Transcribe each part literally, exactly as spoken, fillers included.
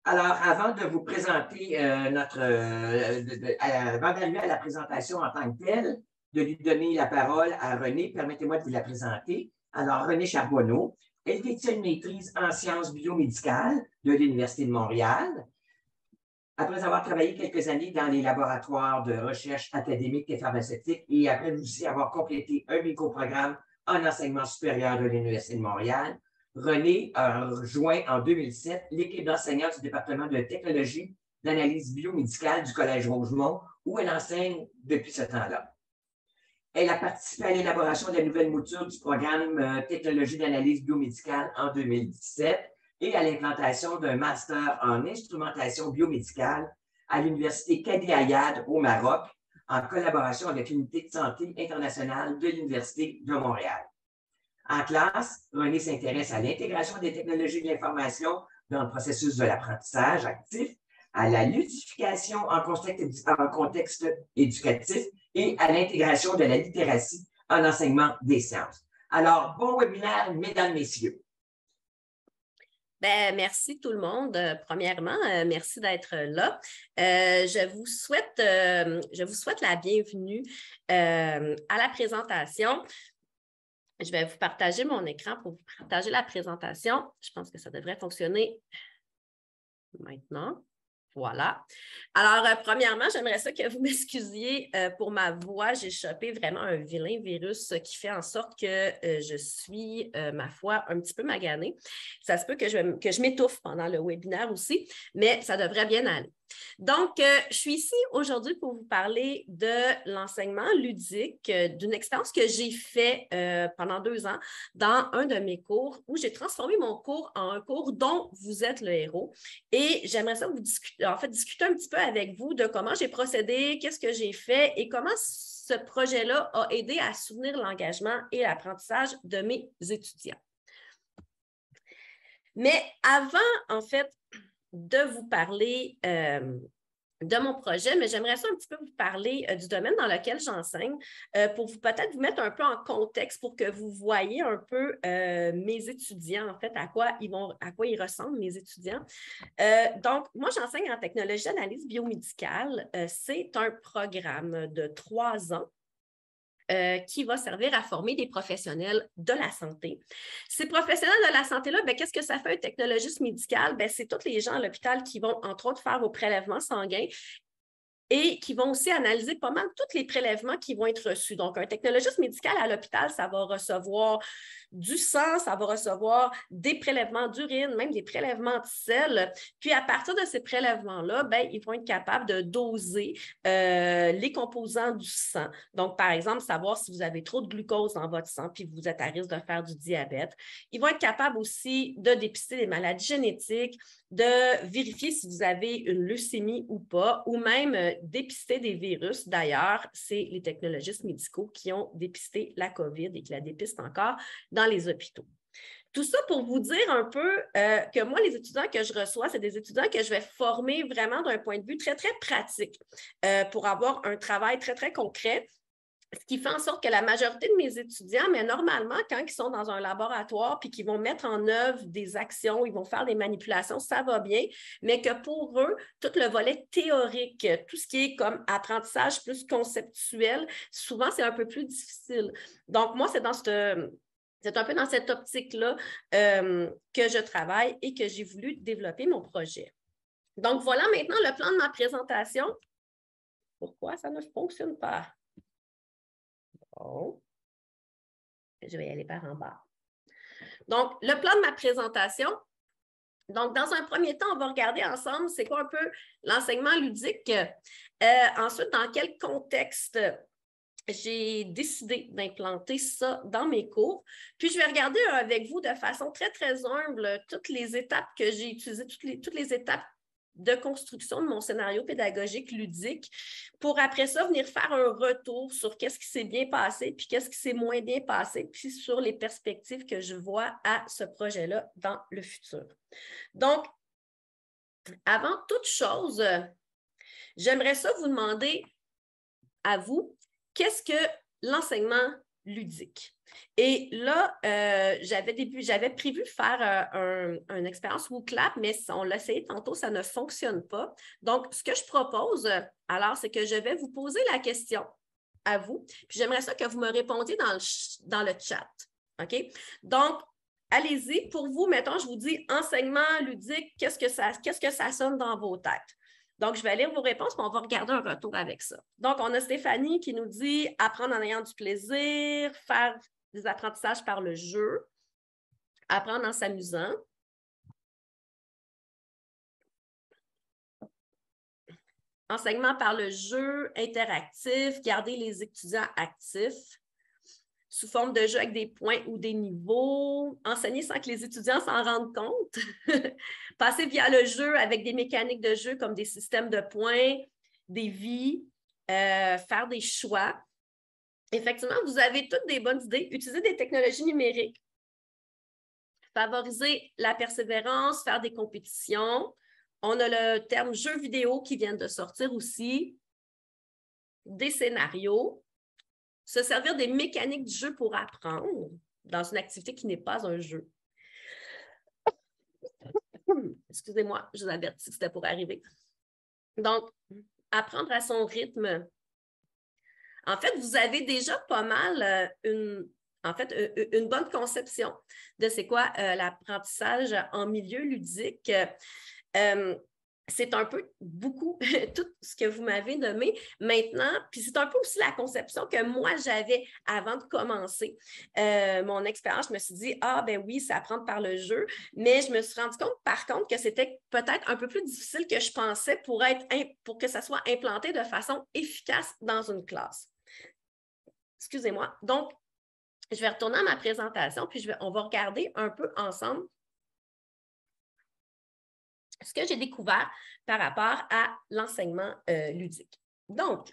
Alors, avant de vous présenter euh, notre, euh, de, de, à, avant d'arriver à la présentation en tant que telle, de lui donner la parole à Renée, permettez-moi de vous la présenter. Alors, Renée Charbonneau, elle détient une maîtrise en sciences biomédicales de l'Université de Montréal. Après avoir travaillé quelques années dans les laboratoires de recherche académique et pharmaceutique et après aussi avoir complété un microprogramme en enseignement supérieur de l'Université de Montréal, Renée a rejoint en deux mille sept l'équipe d'enseignants du département de technologie d'analyse biomédicale du Collège Rosemont, où elle enseigne depuis ce temps-là. Elle a participé à l'élaboration de la nouvelle mouture du programme euh, Technologie d'analyse biomédicale en deux mille dix-sept et à l'implantation d'un master en instrumentation biomédicale à l'Université Qadi Ayad au Maroc, en collaboration avec l'Unité de santé internationale de l'Université de Montréal. En classe, Renée s'intéresse à l'intégration des technologies de l'information dans le processus de l'apprentissage actif, à la ludification en contexte, en contexte éducatif et à l'intégration de la littératie en enseignement des sciences. Alors, bon webinaire, mesdames, messieurs. Ben, merci tout le monde. Euh, premièrement, euh, merci d'être là. Euh, je vous souhaite, euh, je vous souhaite la bienvenue euh, à la présentation. Je vais vous partager mon écran pour vous partager la présentation. Je pense que ça devrait fonctionner maintenant. Voilà. Alors, euh, premièrement, j'aimerais ça que vous m'excusiez euh, pour ma voix. J'ai chopé vraiment un vilain virus qui fait en sorte que euh, je suis, euh, ma foi, un petit peu maganée. Ça se peut que je, que je m'étouffe pendant le webinaire aussi, mais ça devrait bien aller. Donc, euh, je suis ici aujourd'hui pour vous parler de l'enseignement ludique, euh, d'une expérience que j'ai faite euh, pendant deux ans dans un de mes cours où j'ai transformé mon cours en un cours dont vous êtes le héros. Et j'aimerais ça vous discuter, en fait, discuter un petit peu avec vous de comment j'ai procédé, qu'est-ce que j'ai fait et comment ce projet-là a aidé à soutenir l'engagement et l'apprentissage de mes étudiants. Mais avant, en fait, de vous parler euh, de mon projet, mais j'aimerais ça un petit peu vous parler euh, du domaine dans lequel j'enseigne euh, pour vous peut-être vous mettre un peu en contexte pour que vous voyez un peu euh, mes étudiants, en fait, à quoi ils vont, à quoi ils ressemblent, mes étudiants. Euh, donc, moi, j'enseigne en technologie d'analyse biomédicale. Euh, c'est un programme de trois ans. Euh, qui va servir à former des professionnels de la santé. Ces professionnels de la santé-là, ben, qu'est-ce que ça fait un technologiste médical? Ben, c'est tous les gens à l'hôpital qui vont, entre autres, faire vos prélèvements sanguins et qui vont aussi analyser pas mal tous les prélèvements qui vont être reçus. Donc, un technologiste médical à l'hôpital, ça va recevoir du sang, ça va recevoir des prélèvements d'urine, même des prélèvements de sel. Puis, à partir de ces prélèvements-là, ben, ils vont être capables de doser euh, les composants du sang. Donc, par exemple, savoir si vous avez trop de glucose dans votre sang puis vous êtes à risque de faire du diabète. Ils vont être capables aussi de dépister des maladies génétiques, de vérifier si vous avez une leucémie ou pas, ou même euh, dépister des virus. D'ailleurs, c'est les technologistes médicaux qui ont dépisté la COVID et qui la dépistent encore dans les hôpitaux. Tout ça pour vous dire un peu euh, que moi, les étudiants que je reçois, c'est des étudiants que je vais former vraiment d'un point de vue très, très pratique euh, pour avoir un travail très, très concret. Ce qui fait en sorte que la majorité de mes étudiants, mais normalement, quand ils sont dans un laboratoire puis qu'ils vont mettre en œuvre des actions, ils vont faire des manipulations, ça va bien, mais que pour eux, tout le volet théorique, tout ce qui est comme apprentissage plus conceptuel, souvent, c'est un peu plus difficile. Donc, moi, c'est dans cette... C'est un peu dans cette optique-là euh, que je travaille et que j'ai voulu développer mon projet. Donc, voilà maintenant le plan de ma présentation. Pourquoi ça ne fonctionne pas? Bon. Je vais y aller par en bas. Donc, le plan de ma présentation. Donc, dans un premier temps, on va regarder ensemble c'est quoi un peu l'enseignement ludique. Euh, ensuite, dans quel contexte j'ai décidé d'implanter ça dans mes cours. Puis, je vais regarder avec vous de façon très, très humble toutes les étapes que j'ai utilisées, toutes les, toutes les étapes de construction de mon scénario pédagogique ludique pour après ça venir faire un retour sur qu'est-ce qui s'est bien passé puis qu'est-ce qui s'est moins bien passé puis sur les perspectives que je vois à ce projet-là dans le futur. Donc, avant toute chose, j'aimerais ça vous demander à vous, qu'est-ce que l'enseignement ludique? Et là, euh, j'avais début, j'avais prévu faire euh, un, une expérience WooClap, mais on l'a essayé tantôt, ça ne fonctionne pas. Donc, ce que je propose, alors, c'est que je vais vous poser la question à vous, puis j'aimerais ça que vous me répondiez dans le, dans le chat. OK? Donc, allez-y. Pour vous, mettons, je vous dis enseignement ludique, qu'est-ce que ça, qu'est-ce que ça sonne dans vos têtes? Donc, je vais lire vos réponses, puis on va regarder un retour avec ça. Donc, on a Stéphanie qui nous dit apprendre en ayant du plaisir, faire des apprentissages par le jeu, apprendre en s'amusant. Enseignement par le jeu, interactif, garder les étudiants actifs, sous forme de jeu avec des points ou des niveaux, enseigner sans que les étudiants s'en rendent compte, passer via le jeu avec des mécaniques de jeu comme des systèmes de points, des vies, euh, faire des choix. Effectivement, vous avez toutes des bonnes idées. Utiliser des technologies numériques, favoriser la persévérance, faire des compétitions. On a le terme jeu vidéo qui vient de sortir aussi, des scénarios, se servir des mécaniques du jeu pour apprendre dans une activité qui n'est pas un jeu. Excusez-moi, je vous avertis que c'était pour arriver. Donc, apprendre à son rythme. En fait, vous avez déjà pas mal euh, une, en fait, une, une bonne conception de c'est quoi euh, l'apprentissage en milieu ludique. Euh, c'est un peu beaucoup tout ce que vous m'avez nommé maintenant, puis c'est un peu aussi la conception que moi j'avais avant de commencer euh, mon expérience. Je me suis dit, ah ben oui, c'est apprendre par le jeu, mais je me suis rendu compte par contre que c'était peut-être un peu plus difficile que je pensais pour, être, pour que ça soit implanté de façon efficace dans une classe. Excusez-moi. Donc, je vais retourner à ma présentation, puis je vais, on va regarder un peu ensemble ce que j'ai découvert par rapport à l'enseignement euh, ludique. Donc,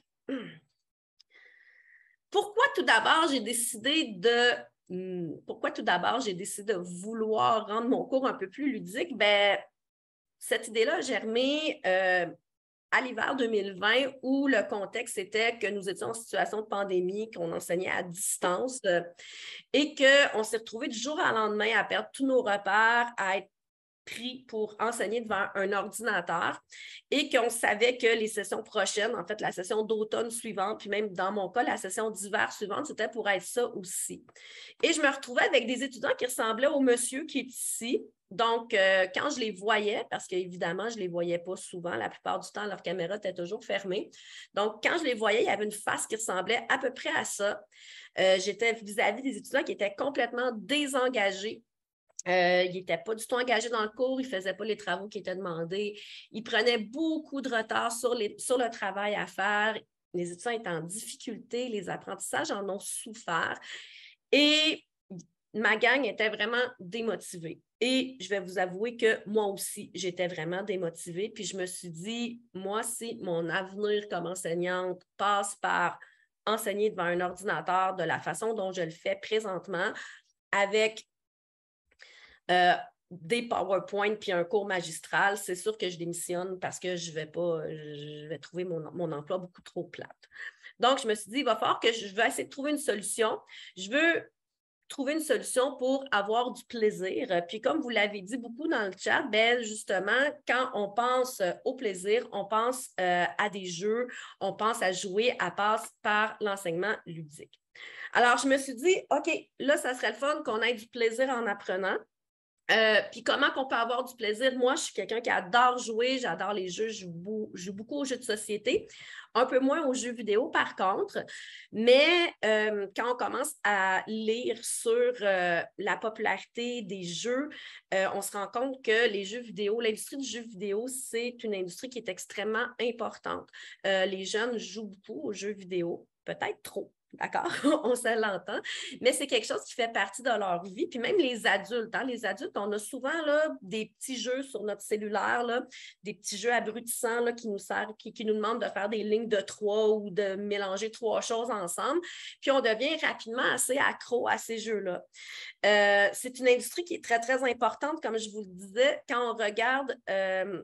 pourquoi tout d'abord j'ai décidé de pourquoi tout d'abord j'ai décidé de vouloir rendre mon cours un peu plus ludique? Bien, cette idée-là a germé euh, à l'hiver deux mille vingt où le contexte était que nous étions en situation de pandémie, qu'on enseignait à distance euh, et qu'on s'est retrouvés du jour au lendemain à perdre tous nos repères, à être pris pour enseigner devant un ordinateur et qu'on savait que les sessions prochaines, en fait, la session d'automne suivante, puis même dans mon cas, la session d'hiver suivante, c'était pour être ça aussi. Et je me retrouvais avec des étudiants qui ressemblaient au monsieur qui est ici. Donc, euh, quand je les voyais, parce qu'évidemment, je ne les voyais pas souvent, la plupart du temps, leur caméra était toujours fermée. Donc, quand je les voyais, il y avait une face qui ressemblait à peu près à ça. Euh, j'étais vis-à-vis des étudiants qui étaient complètement désengagés. Euh, il n'était pas du tout engagé dans le cours, il ne faisait pas les travaux qui étaient demandés, il prenait beaucoup de retard sur, les, sur le travail à faire. Les étudiants étaient en difficulté, les apprentissages en ont souffert et ma gang était vraiment démotivée. Et je vais vous avouer que moi aussi, j'étais vraiment démotivée. Puis je me suis dit, moi, si mon avenir comme enseignante passe par enseigner devant un ordinateur de la façon dont je le fais présentement, avec Euh, des PowerPoint puis un cours magistral, c'est sûr que je démissionne parce que je vais pas, je vais trouver mon, mon emploi beaucoup trop plate. Donc, je me suis dit, il va falloir que je, je vais essayer de trouver une solution. Je veux trouver une solution pour avoir du plaisir. Puis comme vous l'avez dit beaucoup dans le chat, ben justement, quand on pense au plaisir, on pense euh, à des jeux, on pense à jouer, à passer par l'enseignement ludique. Alors, je me suis dit, OK, là, ça serait le fun qu'on ait du plaisir en apprenant. Euh, puis comment qu'on peut avoir du plaisir? Moi, je suis quelqu'un qui adore jouer, j'adore les jeux, je joue, je joue beaucoup aux jeux de société, un peu moins aux jeux vidéo par contre, mais euh, quand on commence à lire sur euh, la popularité des jeux, euh, on se rend compte que les jeux vidéo, l'industrie du jeu vidéo, c'est une industrie qui est extrêmement importante. Euh, les jeunes jouent beaucoup aux jeux vidéo, peut-être trop. D'accord, on se l'entend, mais c'est quelque chose qui fait partie de leur vie. Puis même les adultes, hein, les adultes, on a souvent là, des petits jeux sur notre cellulaire, là, des petits jeux abrutissants là, qui nous servent, qui, qui nous demandent de faire des lignes de trois ou de mélanger trois choses ensemble. Puis on devient rapidement assez accro à ces jeux-là. Euh, c'est une industrie qui est très, très importante, comme je vous le disais, quand on regarde... Euh,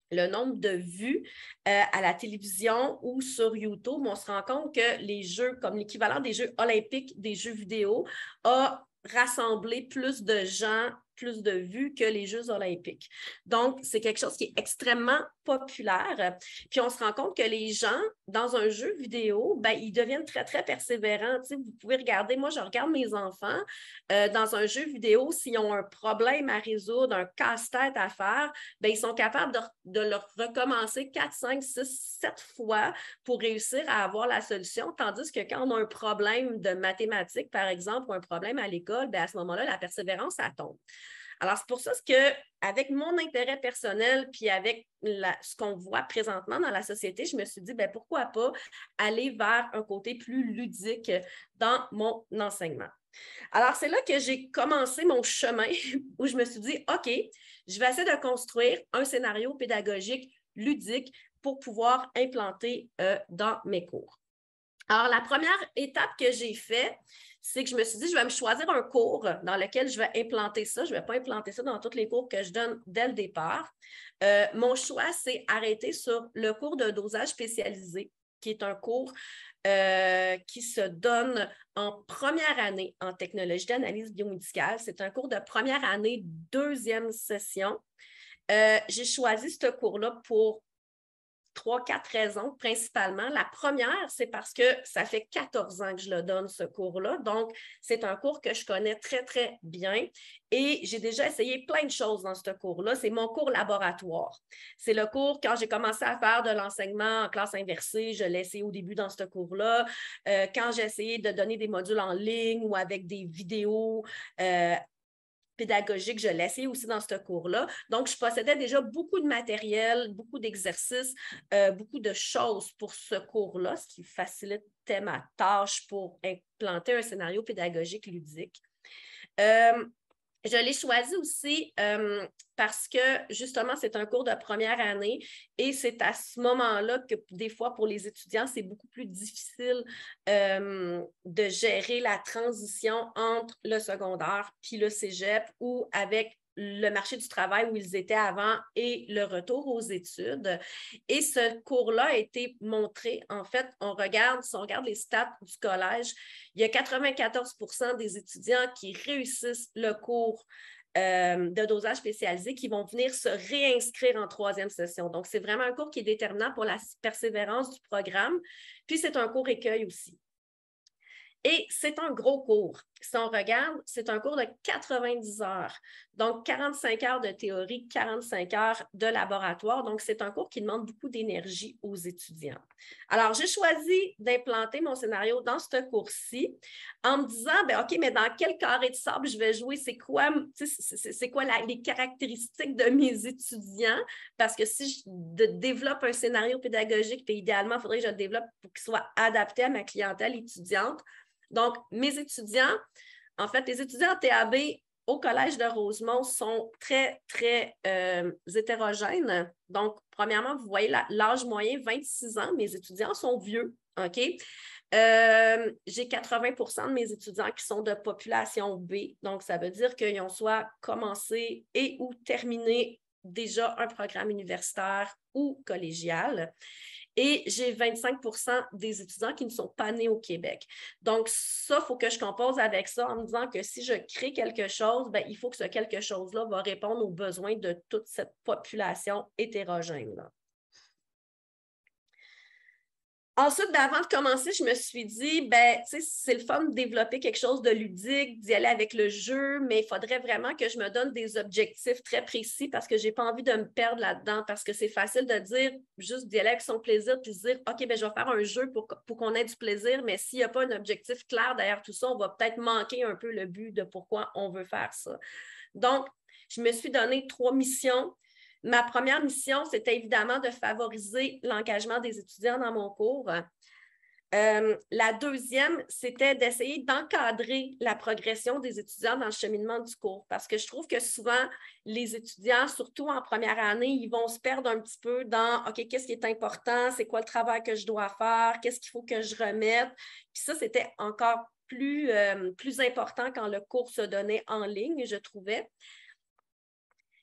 le nombre de vues euh, à la télévision ou sur YouTube, on se rend compte que les jeux, comme l'équivalent des Jeux olympiques, des jeux vidéo, a rassemblé plus de gens, plus de vues que les Jeux olympiques. Donc, c'est quelque chose qui est extrêmement populaire. Puis, on se rend compte que les gens, dans un jeu vidéo, ben, ils deviennent très, très persévérants. Tu sais, vous pouvez regarder, moi, je regarde mes enfants euh, dans un jeu vidéo, s'ils ont un problème à résoudre, un casse-tête à faire, ben, ils sont capables de, de le recommencer quatre, cinq, six, sept fois pour réussir à avoir la solution. Tandis que quand on a un problème de mathématiques, par exemple, ou un problème à l'école, ben, à ce moment-là, la persévérance, ça tombe. Alors, c'est pour ça que, avec mon intérêt personnel, puis avec la, ce qu'on voit présentement dans la société, je me suis dit, ben, pourquoi pas aller vers un côté plus ludique dans mon enseignement. Alors, c'est là que j'ai commencé mon chemin où je me suis dit, OK, je vais essayer de construire un scénario pédagogique ludique pour pouvoir implanter euh, dans mes cours. Alors, la première étape que j'ai faite, c'est que je me suis dit, je vais me choisir un cours dans lequel je vais implanter ça. Je ne vais pas implanter ça dans tous les cours que je donne dès le départ. Euh, mon choix, c'est arrêter sur le cours de dosage spécialisé, qui est un cours euh, qui se donne en première année en technologie d'analyse biomédicale. C'est un cours de première année, deuxième session. Euh, j'ai choisi ce cours-là pour trois, quatre raisons principalement. La première, c'est parce que ça fait quatorze ans que je le donne, ce cours-là. Donc, c'est un cours que je connais très, très bien et j'ai déjà essayé plein de choses dans ce cours-là. C'est mon cours laboratoire. C'est le cours, quand j'ai commencé à faire de l'enseignement en classe inversée, je l'ai essayé au début dans ce cours-là. Euh, quand j'ai essayé de donner des modules en ligne ou avec des vidéos, euh, pédagogique, je l'ai essayé aussi dans ce cours-là. Donc, je possédais déjà beaucoup de matériel, beaucoup d'exercices, euh, beaucoup de choses pour ce cours-là, ce qui facilitait ma tâche pour implanter un scénario pédagogique ludique. Euh, Je l'ai choisi aussi euh, parce que, justement, c'est un cours de première année et c'est à ce moment-là que, des fois, pour les étudiants, c'est beaucoup plus difficile euh, de gérer la transition entre le secondaire puis le cégep ou avec le marché du travail où ils étaient avant et le retour aux études. Et ce cours-là a été montré. En fait, on regarde, si on regarde les stats du collège, il y a quatre-vingt-quatorze pour cent des étudiants qui réussissent le cours euh, de dosage spécialisé qui vont venir se réinscrire en troisième session. Donc, c'est vraiment un cours qui est déterminant pour la persévérance du programme. Puis, c'est un cours écueil aussi. Et c'est un gros cours. Si on regarde, c'est un cours de quatre-vingt-dix heures. Donc, quarante-cinq heures de théorie, quarante-cinq heures de laboratoire. Donc, c'est un cours qui demande beaucoup d'énergie aux étudiants. Alors, j'ai choisi d'implanter mon scénario dans ce cours-ci en me disant, bien, OK, mais dans quel carré de sable je vais jouer? C'est quoi, c'est quoi la, les caractéristiques de mes étudiants? Parce que si je de, développe un scénario pédagogique, puis idéalement, il faudrait que je le développe pour qu'il soit adapté à ma clientèle étudiante. Donc, mes étudiants, en fait, les étudiants en T A B au Collège de Rosemont sont très, très euh, hétérogènes. Donc, premièrement, vous voyez l'âge moyen, vingt-six ans. Mes étudiants sont vieux, OK? Euh, j'ai quatre-vingts pour cent de mes étudiants qui sont de population B. Donc, ça veut dire qu'ils ont soit commencé et ou terminé déjà un programme universitaire ou collégial. Et j'ai vingt-cinq pour cent des étudiants qui ne sont pas nés au Québec. Donc, ça, il faut que je compose avec ça en me disant que si je crée quelque chose, bien, il faut que ce quelque chose-là va répondre aux besoins de toute cette population hétérogène-là. Ensuite, ben, avant de commencer, je me suis dit, ben, tu sais, c'est le fun de développer quelque chose de ludique, d'y aller avec le jeu, mais il faudrait vraiment que je me donne des objectifs très précis parce que je n'ai pas envie de me perdre là-dedans, parce que c'est facile de dire, juste d'y aller avec son plaisir, puis se dire, OK, ben, je vais faire un jeu pour, pour qu'on ait du plaisir, mais s'il n'y a pas un objectif clair derrière tout ça, on va peut-être manquer un peu le but de pourquoi on veut faire ça. Donc, je me suis donné trois missions. Ma première mission, c'était évidemment de favoriser l'engagement des étudiants dans mon cours. Euh, la deuxième, c'était d'essayer d'encadrer la progression des étudiants dans le cheminement du cours parce que je trouve que souvent, les étudiants, surtout en première année, ils vont se perdre un petit peu dans « OK, qu'est-ce qui est important? C'est quoi le travail que je dois faire? Qu'est-ce qu'il faut que je remette? » Puis ça, c'était encore plus, euh, plus important quand le cours se donnait en ligne, je trouvais.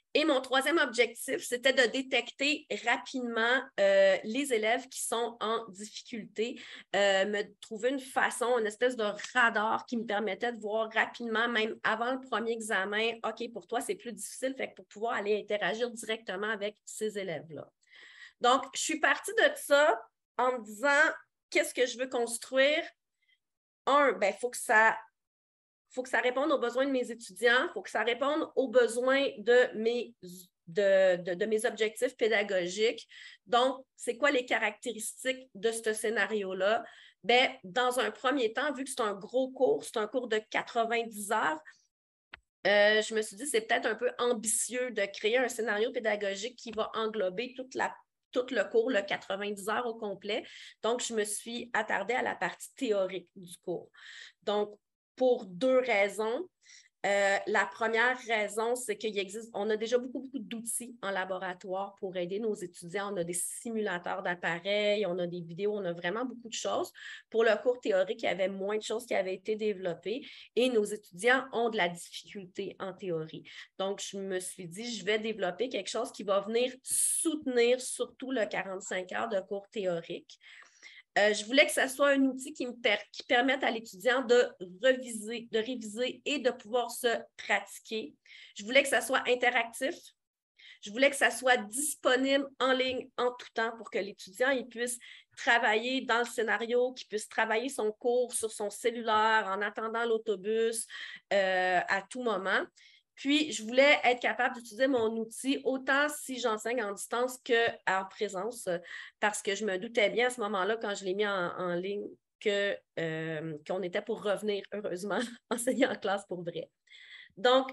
Et mon troisième objectif, c'était de détecter rapidement euh, les élèves qui sont en difficulté, euh, me trouver une façon, une espèce de radar qui me permettait de voir rapidement, même avant le premier examen, OK, pour toi, c'est plus difficile, fait que pour pouvoir aller interagir directement avec ces élèves-là. Donc, je suis partie de ça en me disant, qu'est-ce que je veux construire? Un, bien, il faut que ça Il faut que ça réponde aux besoins de mes étudiants, il faut que ça réponde aux besoins de mes, de, de, de mes objectifs pédagogiques. Donc, c'est quoi les caractéristiques de ce scénario-là? Bien, dans un premier temps, vu que c'est un gros cours, c'est un cours de quatre-vingt-dix heures, euh, je me suis dit que c'est peut-être un peu ambitieux de créer un scénario pédagogique qui va englober toute la tout le cours, le quatre-vingt-dix heures au complet. Donc, je me suis attardée à la partie théorique du cours. Donc, pour deux raisons. Euh, la première raison, c'est qu'il existe, on a déjà beaucoup, beaucoup d'outils en laboratoire pour aider nos étudiants. On a des simulateurs d'appareils, on a des vidéos, on a vraiment beaucoup de choses. Pour le cours théorique, il y avait moins de choses qui avaient été développées et nos étudiants ont de la difficulté en théorie. Donc, je me suis dit, je vais développer quelque chose qui va venir soutenir surtout le quarante-cinq heures de cours théorique. Euh, je voulais que ce soit un outil qui, me per qui permette à l'étudiant de reviser, de réviser et de pouvoir se pratiquer. Je voulais que ça soit interactif. Je voulais que ça soit disponible en ligne en tout temps pour que l'étudiant puisse travailler dans le scénario, qu'il puisse travailler son cours sur son cellulaire en attendant l'autobus euh, à tout moment. Puis, je voulais être capable d'utiliser mon outil autant si j'enseigne en distance qu'en présence, parce que je me doutais bien à ce moment-là, quand je l'ai mis en, en ligne, que, euh, qu'on était pour revenir, heureusement, enseigner en classe pour vrai. Donc,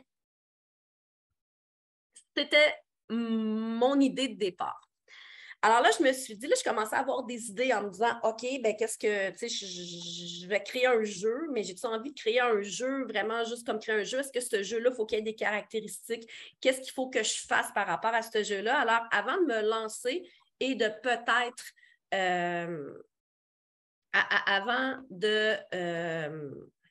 c'était mon idée de départ. Alors là, je me suis dit, là, je commençais à avoir des idées en me disant, OK, ben qu'est-ce que, tu sais, je, je, je vais créer un jeu, mais j'ai-tu envie de créer un jeu vraiment juste comme créer un jeu? Est-ce que ce jeu-là, il faut qu'il y ait des caractéristiques? Qu'est-ce qu'il faut que je fasse par rapport à ce jeu-là? Alors, avant de me lancer et de peut-être, euh, à, à, avant de... Euh,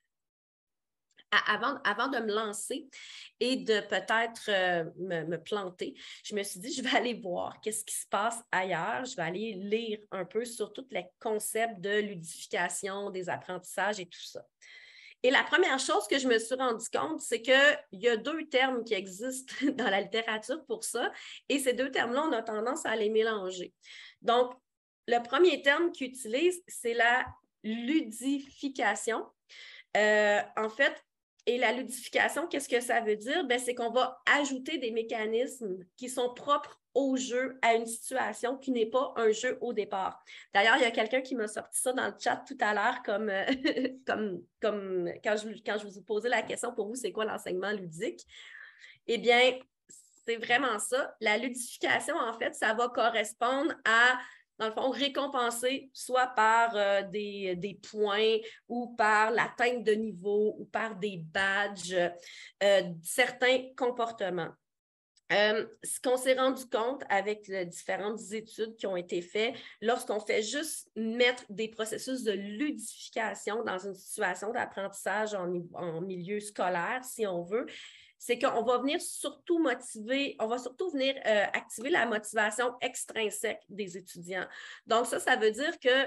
Avant, avant de me lancer et de peut-être euh, me, me planter, je me suis dit, je vais aller voir qu'est-ce qui se passe ailleurs. Je vais aller lire un peu sur tous les concepts de ludification, des apprentissages et tout ça. Et la première chose que je me suis rendu compte, c'est qu'il y a deux termes qui existent dans la littérature pour ça, et ces deux termes-là, on a tendance à les mélanger. Donc, le premier terme qu'ils utilisent, c'est la ludification. Euh, en fait, Et la ludification, qu'est-ce que ça veut dire? Ben, c'est qu'on va ajouter des mécanismes qui sont propres au jeu, à une situation qui n'est pas un jeu au départ. D'ailleurs, il y a quelqu'un qui m'a sorti ça dans le chat tout à l'heure, comme, euh, comme, comme quand, je, quand je vous ai posé la question pour vous, c'est quoi l'enseignement ludique? Eh bien, c'est vraiment ça. La ludification, en fait, ça va correspondre à, dans le fond, récompenser soit par euh, des, des points ou par l'atteinte de niveau ou par des badges, euh, certains comportements. Euh, ce qu'on s'est rendu compte avec les différentes études qui ont été faites, lorsqu'on fait juste mettre des processus de ludification dans une situation d'apprentissage en, en milieu scolaire, si on veut, c'est qu'on va venir surtout motiver, on va surtout venir euh, activer la motivation extrinsèque des étudiants. Donc ça, ça veut dire que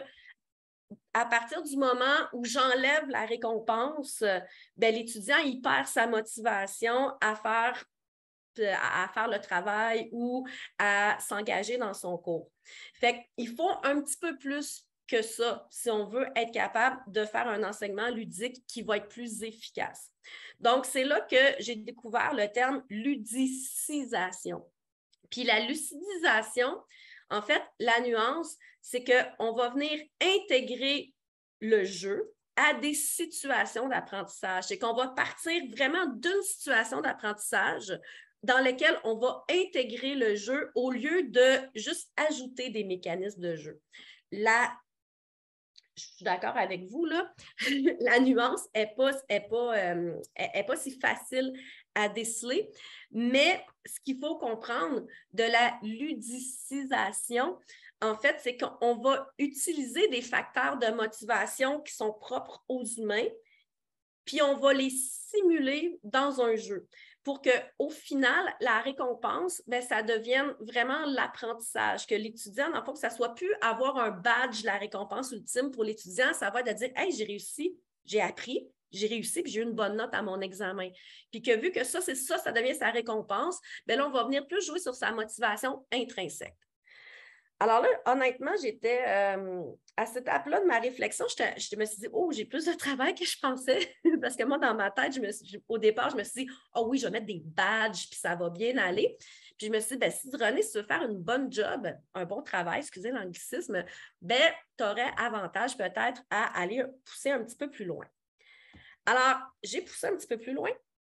à partir du moment où j'enlève la récompense, ben, l'étudiant, il perd sa motivation à faire à faire le travail ou à s'engager dans son cours. Fait qu'il faut un petit peu plus que ça si on veut être capable de faire un enseignement ludique qui va être plus efficace. Donc, c'est là que j'ai découvert le terme ludicisation. Puis la lucidisation, en fait, la nuance, c'est qu'on va venir intégrer le jeu à des situations d'apprentissage. C'est qu'on va partir vraiment d'une situation d'apprentissage dans lequel on va intégrer le jeu au lieu de juste ajouter des mécanismes de jeu. La, je suis d'accord avec vous, là, la nuance n'est pas, est pas, euh, est pas si facile à déceler, mais ce qu'il faut comprendre de la ludicisation, en fait, c'est qu'on va utiliser des facteurs de motivation qui sont propres aux humains puis on va les simuler dans un jeu pour qu'au final, la récompense, bien, ça devienne vraiment l'apprentissage, que l'étudiant, dans le fond, que ça ne soit plus avoir un badge, la récompense ultime pour l'étudiant, ça va être de dire « Hey, j'ai réussi, j'ai appris, j'ai réussi, puis j'ai eu une bonne note à mon examen. » Puis que vu que ça, c'est ça, ça devient sa récompense, bien là, on va venir plus jouer sur sa motivation intrinsèque. Alors là, honnêtement, j'étais euh, à cette étape-là de ma réflexion, je, je me suis dit, oh, j'ai plus de travail que je pensais. Parce que moi, dans ma tête, je me suis, au départ, je me suis dit, oh oui, je vais mettre des badges, puis ça va bien aller. Puis je me suis dit, ben, si René, si tu veux faire une bonne job, un bon travail, excusez l'anglicisme, ben, tu aurais avantage peut-être à aller pousser un petit peu plus loin. Alors, j'ai poussé un petit peu plus loin.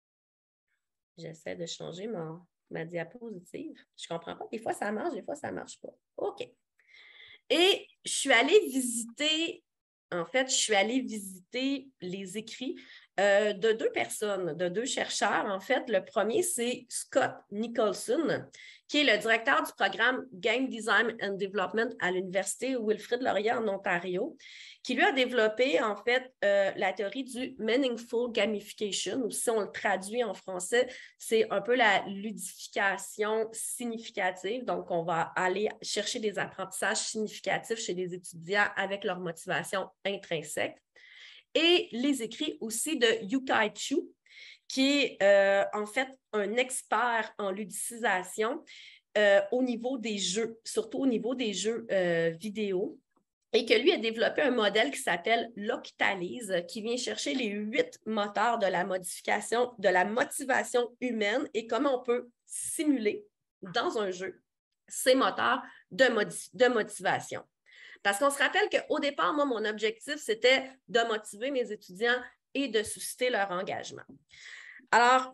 J'essaie de changer mon. ma diapositive. Je ne comprends pas. Des fois, ça marche, des fois, ça ne marche pas. OK. Et je suis allée visiter, en fait, je suis allée visiter les écrits euh, de deux personnes, de deux chercheurs. En fait, le premier, c'est Scott Nicholson, qui est le directeur du programme Game Design and Development à l'Université Wilfrid Laurier en Ontario, qui lui a développé, en fait, euh, la théorie du meaningful gamification, ou si on le traduit en français, c'est un peu la ludification significative. Donc, on va aller chercher des apprentissages significatifs chez les étudiants avec leur motivation intrinsèque. Et les écrits aussi de Yu-Kai Chu, qui est euh, en fait un expert en ludicisation euh, au niveau des jeux, surtout au niveau des jeux euh, vidéo. Et que lui a développé un modèle qui s'appelle l'Octalise, qui vient chercher les huit moteurs de la modification, de la motivation humaine et comment on peut simuler dans un jeu ces moteurs de, modi- de motivation. Parce qu'on se rappelle qu'au départ, moi, mon objectif, c'était de motiver mes étudiants et de susciter leur engagement. Alors,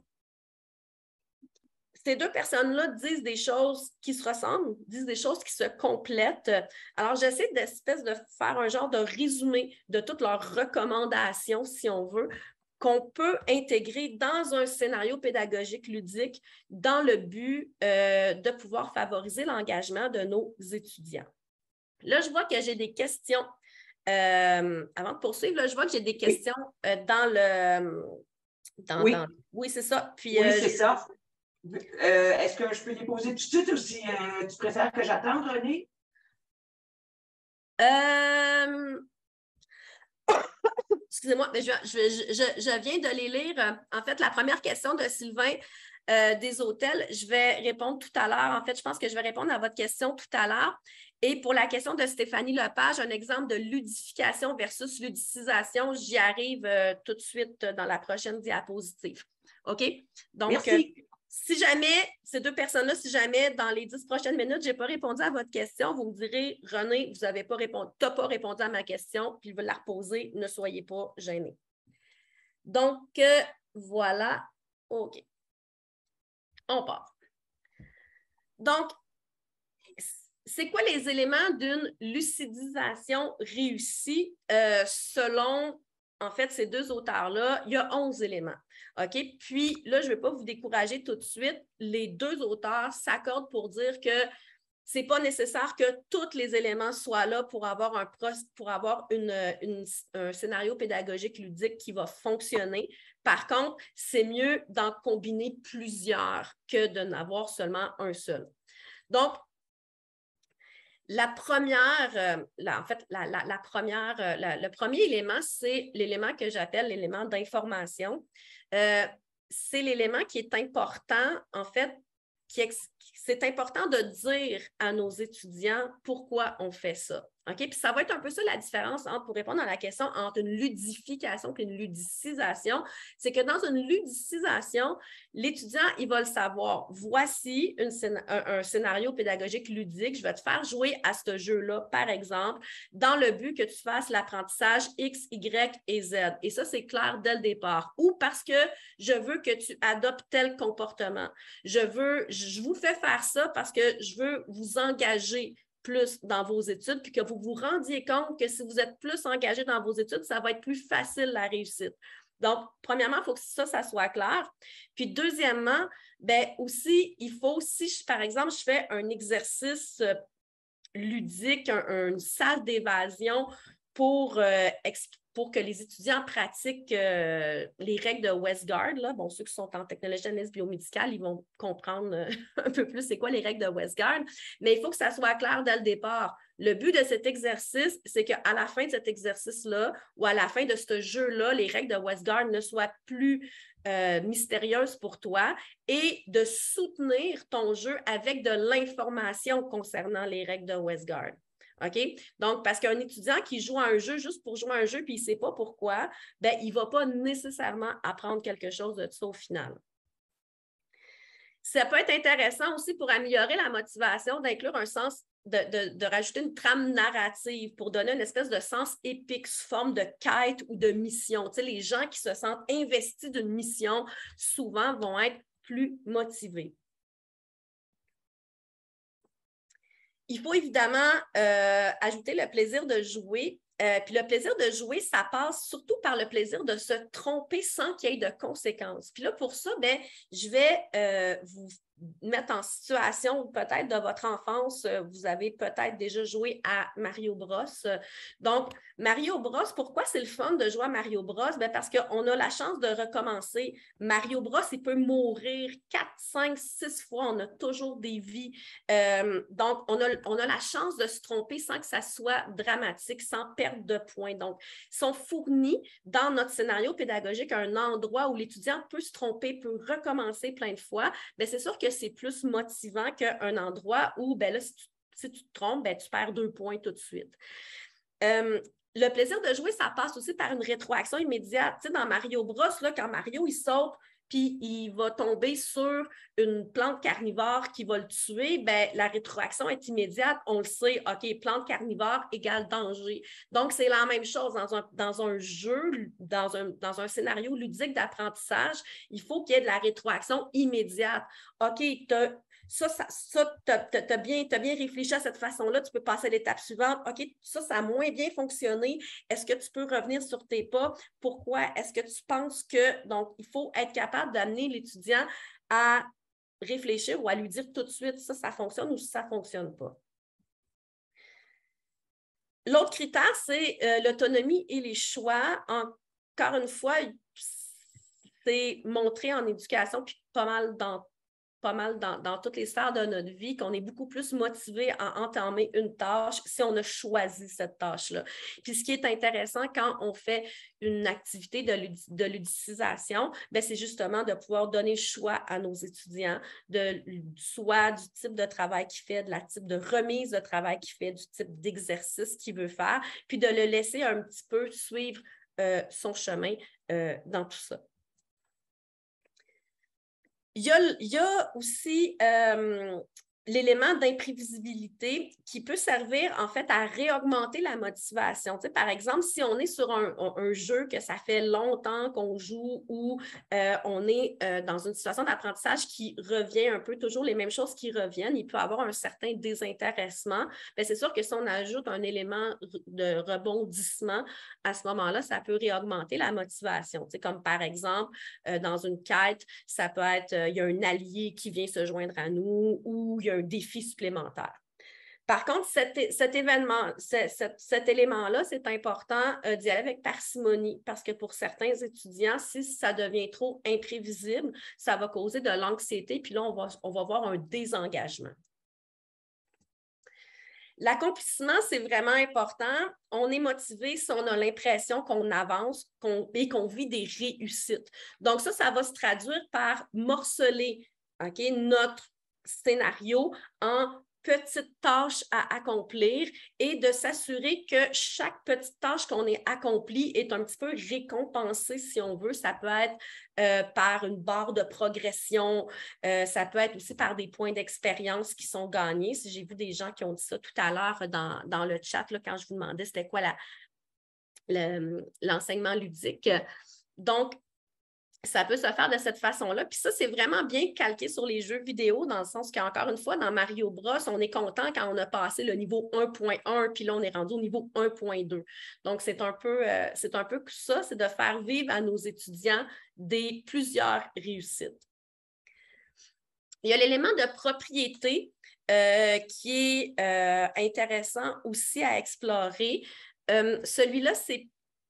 ces deux personnes-là disent des choses qui se ressemblent, disent des choses qui se complètent. Alors, j'essaie d'espèce de faire un genre de résumé de toutes leurs recommandations, si on veut, qu'on peut intégrer dans un scénario pédagogique ludique dans le but euh, de pouvoir favoriser l'engagement de nos étudiants. Là, je vois que j'ai des questions. Euh, avant de poursuivre, là, je vois que j'ai des questions oui. euh, dans le... Dans, oui, dans... oui c'est ça. Puis, oui, euh, c'est je... ça. Euh, Est-ce que je peux les poser tout de suite ou si euh, tu préfères que j'attende, René? Euh... Excusez-moi, mais je, je, je, je viens de les lire. En fait, la première question de Sylvain euh, des hôtels, je vais répondre tout à l'heure. En fait, je pense que je vais répondre à votre question tout à l'heure. Et pour la question de Stéphanie Lepage, un exemple de ludification versus ludicisation, j'y arrive euh, tout de suite dans la prochaine diapositive. OK? Donc, merci. Euh, si jamais, ces deux personnes-là, si jamais dans les dix prochaines minutes, je n'ai pas répondu à votre question, vous me direz, René, vous n'avez pas répondu, tu n'as pas répondu à ma question, puis je vais la reposer, ne soyez pas gênés. Donc, euh, voilà. OK. On part. Donc, c'est quoi les éléments d'une lucidisation réussie euh, selon, en fait, ces deux auteurs-là? Il y a onze éléments. OK? Puis là, je ne vais pas vous décourager tout de suite. Les deux auteurs s'accordent pour dire que ce n'est pas nécessaire que tous les éléments soient là pour avoir un, pour avoir une, une, un scénario pédagogique ludique qui va fonctionner. Par contre, c'est mieux d'en combiner plusieurs que de n'avoir seulement un seul. Donc, la première, euh, la, en fait, la, la, la première, euh, la, le premier élément, c'est l'élément que j'appelle l'élément d'information. Euh, c'est l'élément qui est important, en fait, qui ex- c'est important de dire à nos étudiants pourquoi on fait ça. OK? Puis ça va être un peu ça la différence entre, pour répondre à la question entre une ludification et une ludicisation. C'est que dans une ludicisation, l'étudiant, il va le savoir. Voici une, un, un scénario pédagogique ludique. Je vais te faire jouer à ce jeu-là, par exemple, dans le but que tu fasses l'apprentissage X, Y et Z. Et ça, c'est clair dès le départ. Ou parce que je veux que tu adoptes tel comportement. Je veux, je vous fais faire ça parce que je veux vous engager plus dans vos études, puis que vous vous rendiez compte que si vous êtes plus engagé dans vos études, ça va être plus facile la réussite. Donc, premièrement, il faut que ça, ça soit clair. Puis, deuxièmement, bien aussi, il faut, si, je, par exemple, je fais un exercice ludique, un, une salle d'évasion pour, euh, pour que les étudiants pratiquent euh, les règles de Westgard. Là. Bon, ceux qui sont en technologie d'analyse biomédicale, ils vont comprendre euh, un peu plus c'est quoi les règles de Westgard, mais il faut que ça soit clair dès le départ. Le but de cet exercice, c'est qu'à la fin de cet exercice-là ou à la fin de ce jeu-là, les règles de Westgard ne soient plus euh, mystérieuses pour toi et de soutenir ton jeu avec de l'information concernant les règles de Westgard. OK? Donc, parce qu'un étudiant qui joue à un jeu juste pour jouer à un jeu puis il ne sait pas pourquoi, ben, il ne va pas nécessairement apprendre quelque chose de ça au final. Ça peut être intéressant aussi pour améliorer la motivation d'inclure un sens, de, de, de rajouter une trame narrative pour donner une espèce de sens épique sous forme de quête ou de mission. Tu sais, les gens qui se sentent investis d'une mission, souvent vont être plus motivés. Il faut évidemment euh, ajouter le plaisir de jouer. Euh, puis le plaisir de jouer, ça passe surtout par le plaisir de se tromper sans qu'il y ait de conséquences. Puis là, pour ça, bien, je vais euh, vous mettre en situation peut-être de votre enfance. Vous avez peut-être déjà joué à Mario Bros. Donc, Mario Bros, pourquoi c'est le fun de jouer à Mario Bros? Bien, parce qu'on a la chance de recommencer. Mario Bros, il peut mourir quatre, cinq, six fois. On a toujours des vies. Euh, donc, on a, on a la chance de se tromper sans que ça soit dramatique, sans perte de points. Donc, ils sont fournis dans notre scénario pédagogique à un endroit où l'étudiant peut se tromper, peut recommencer plein de fois. Bien, c'est sûr que c'est plus motivant qu'un endroit où, bien là, si tu, si tu te trompes, bien, tu perds deux points tout de suite. Euh, le plaisir de jouer, ça passe aussi par une rétroaction immédiate. Tu sais, dans Mario Bros, là, quand Mario, il saute, puis il va tomber sur une plante carnivore qui va le tuer, bien, la rétroaction est immédiate. On le sait, OK, plante carnivore égale danger. Donc, c'est la même chose dans un, dans un jeu, dans un, dans un scénario ludique d'apprentissage. Il faut qu'il y ait de la rétroaction immédiate. OK, tu as Ça, ça, ça tu as bien, bien réfléchi à cette façon-là, tu peux passer à l'étape suivante. OK, ça, ça a moins bien fonctionné. Est-ce que tu peux revenir sur tes pas? Pourquoi? Est-ce que tu penses que... Donc, il faut être capable d'amener l'étudiant à réfléchir ou à lui dire tout de suite, ça, ça fonctionne ou ça ne fonctionne pas. L'autre critère, c'est euh, l'autonomie et les choix. Encore une fois, c'est montré en éducation, puis pas mal dans pas mal dans, dans toutes les sphères de notre vie, qu'on est beaucoup plus motivé à entamer une tâche si on a choisi cette tâche-là. Puis ce qui est intéressant quand on fait une activité de, de ludicisation, bien, c'est justement de pouvoir donner le choix à nos étudiants, de, soit du type de travail qu'il fait, de la type de remise de travail qu'il fait, du type d'exercice qu'il veut faire, puis de le laisser un petit peu suivre euh, son chemin euh, dans tout ça. Il y a, il y a aussi euh, l'élément d'imprévisibilité qui peut servir en fait à réaugmenter la motivation. Tu sais, par exemple, si on est sur un, un jeu que ça fait longtemps qu'on joue ou euh, on est euh, dans une situation d'apprentissage qui revient un peu, toujours les mêmes choses qui reviennent, il peut avoir un certain désintéressement. Bien, c'est sûr que si on ajoute un élément de rebondissement, à ce moment-là, ça peut réaugmenter la motivation. Tu sais, comme par exemple, euh, dans une quête, ça peut être, euh, il y a un allié qui vient se joindre à nous ou il y a un défi supplémentaire. Par contre, cet, cet événement, cet, cet élément-là, c'est important euh, d'y aller avec parcimonie parce que pour certains étudiants, si ça devient trop imprévisible, ça va causer de l'anxiété, puis là, on va, on va voir un désengagement. L'accomplissement, c'est vraiment important. On est motivé si on a l'impression qu'on avance qu'on, et qu'on vit des réussites. Donc ça, ça va se traduire par morceler okay, notre scénario en petites tâches à accomplir et de s'assurer que chaque petite tâche qu'on ait accomplie est un petit peu récompensée, si on veut. Ça peut être euh, par une barre de progression, euh, ça peut être aussi par des points d'expérience qui sont gagnés. Si j'ai vu des gens qui ont dit ça tout à l'heure dans, dans le chat, là, quand je vous demandais c'était quoi la, le, l'enseignement ludique. Donc, ça peut se faire de cette façon-là. Puis ça, c'est vraiment bien calqué sur les jeux vidéo, dans le sens qu'encore une fois, dans Mario Bros, on est content quand on a passé le niveau un point un, puis là, on est rendu au niveau un point deux. Donc, c'est un peu, euh, c'est un peu ça, c'est de faire vivre à nos étudiants des plusieurs réussites. Il y a l'élément de propriété euh, qui est euh, intéressant aussi à explorer. Euh, celui-là, c'est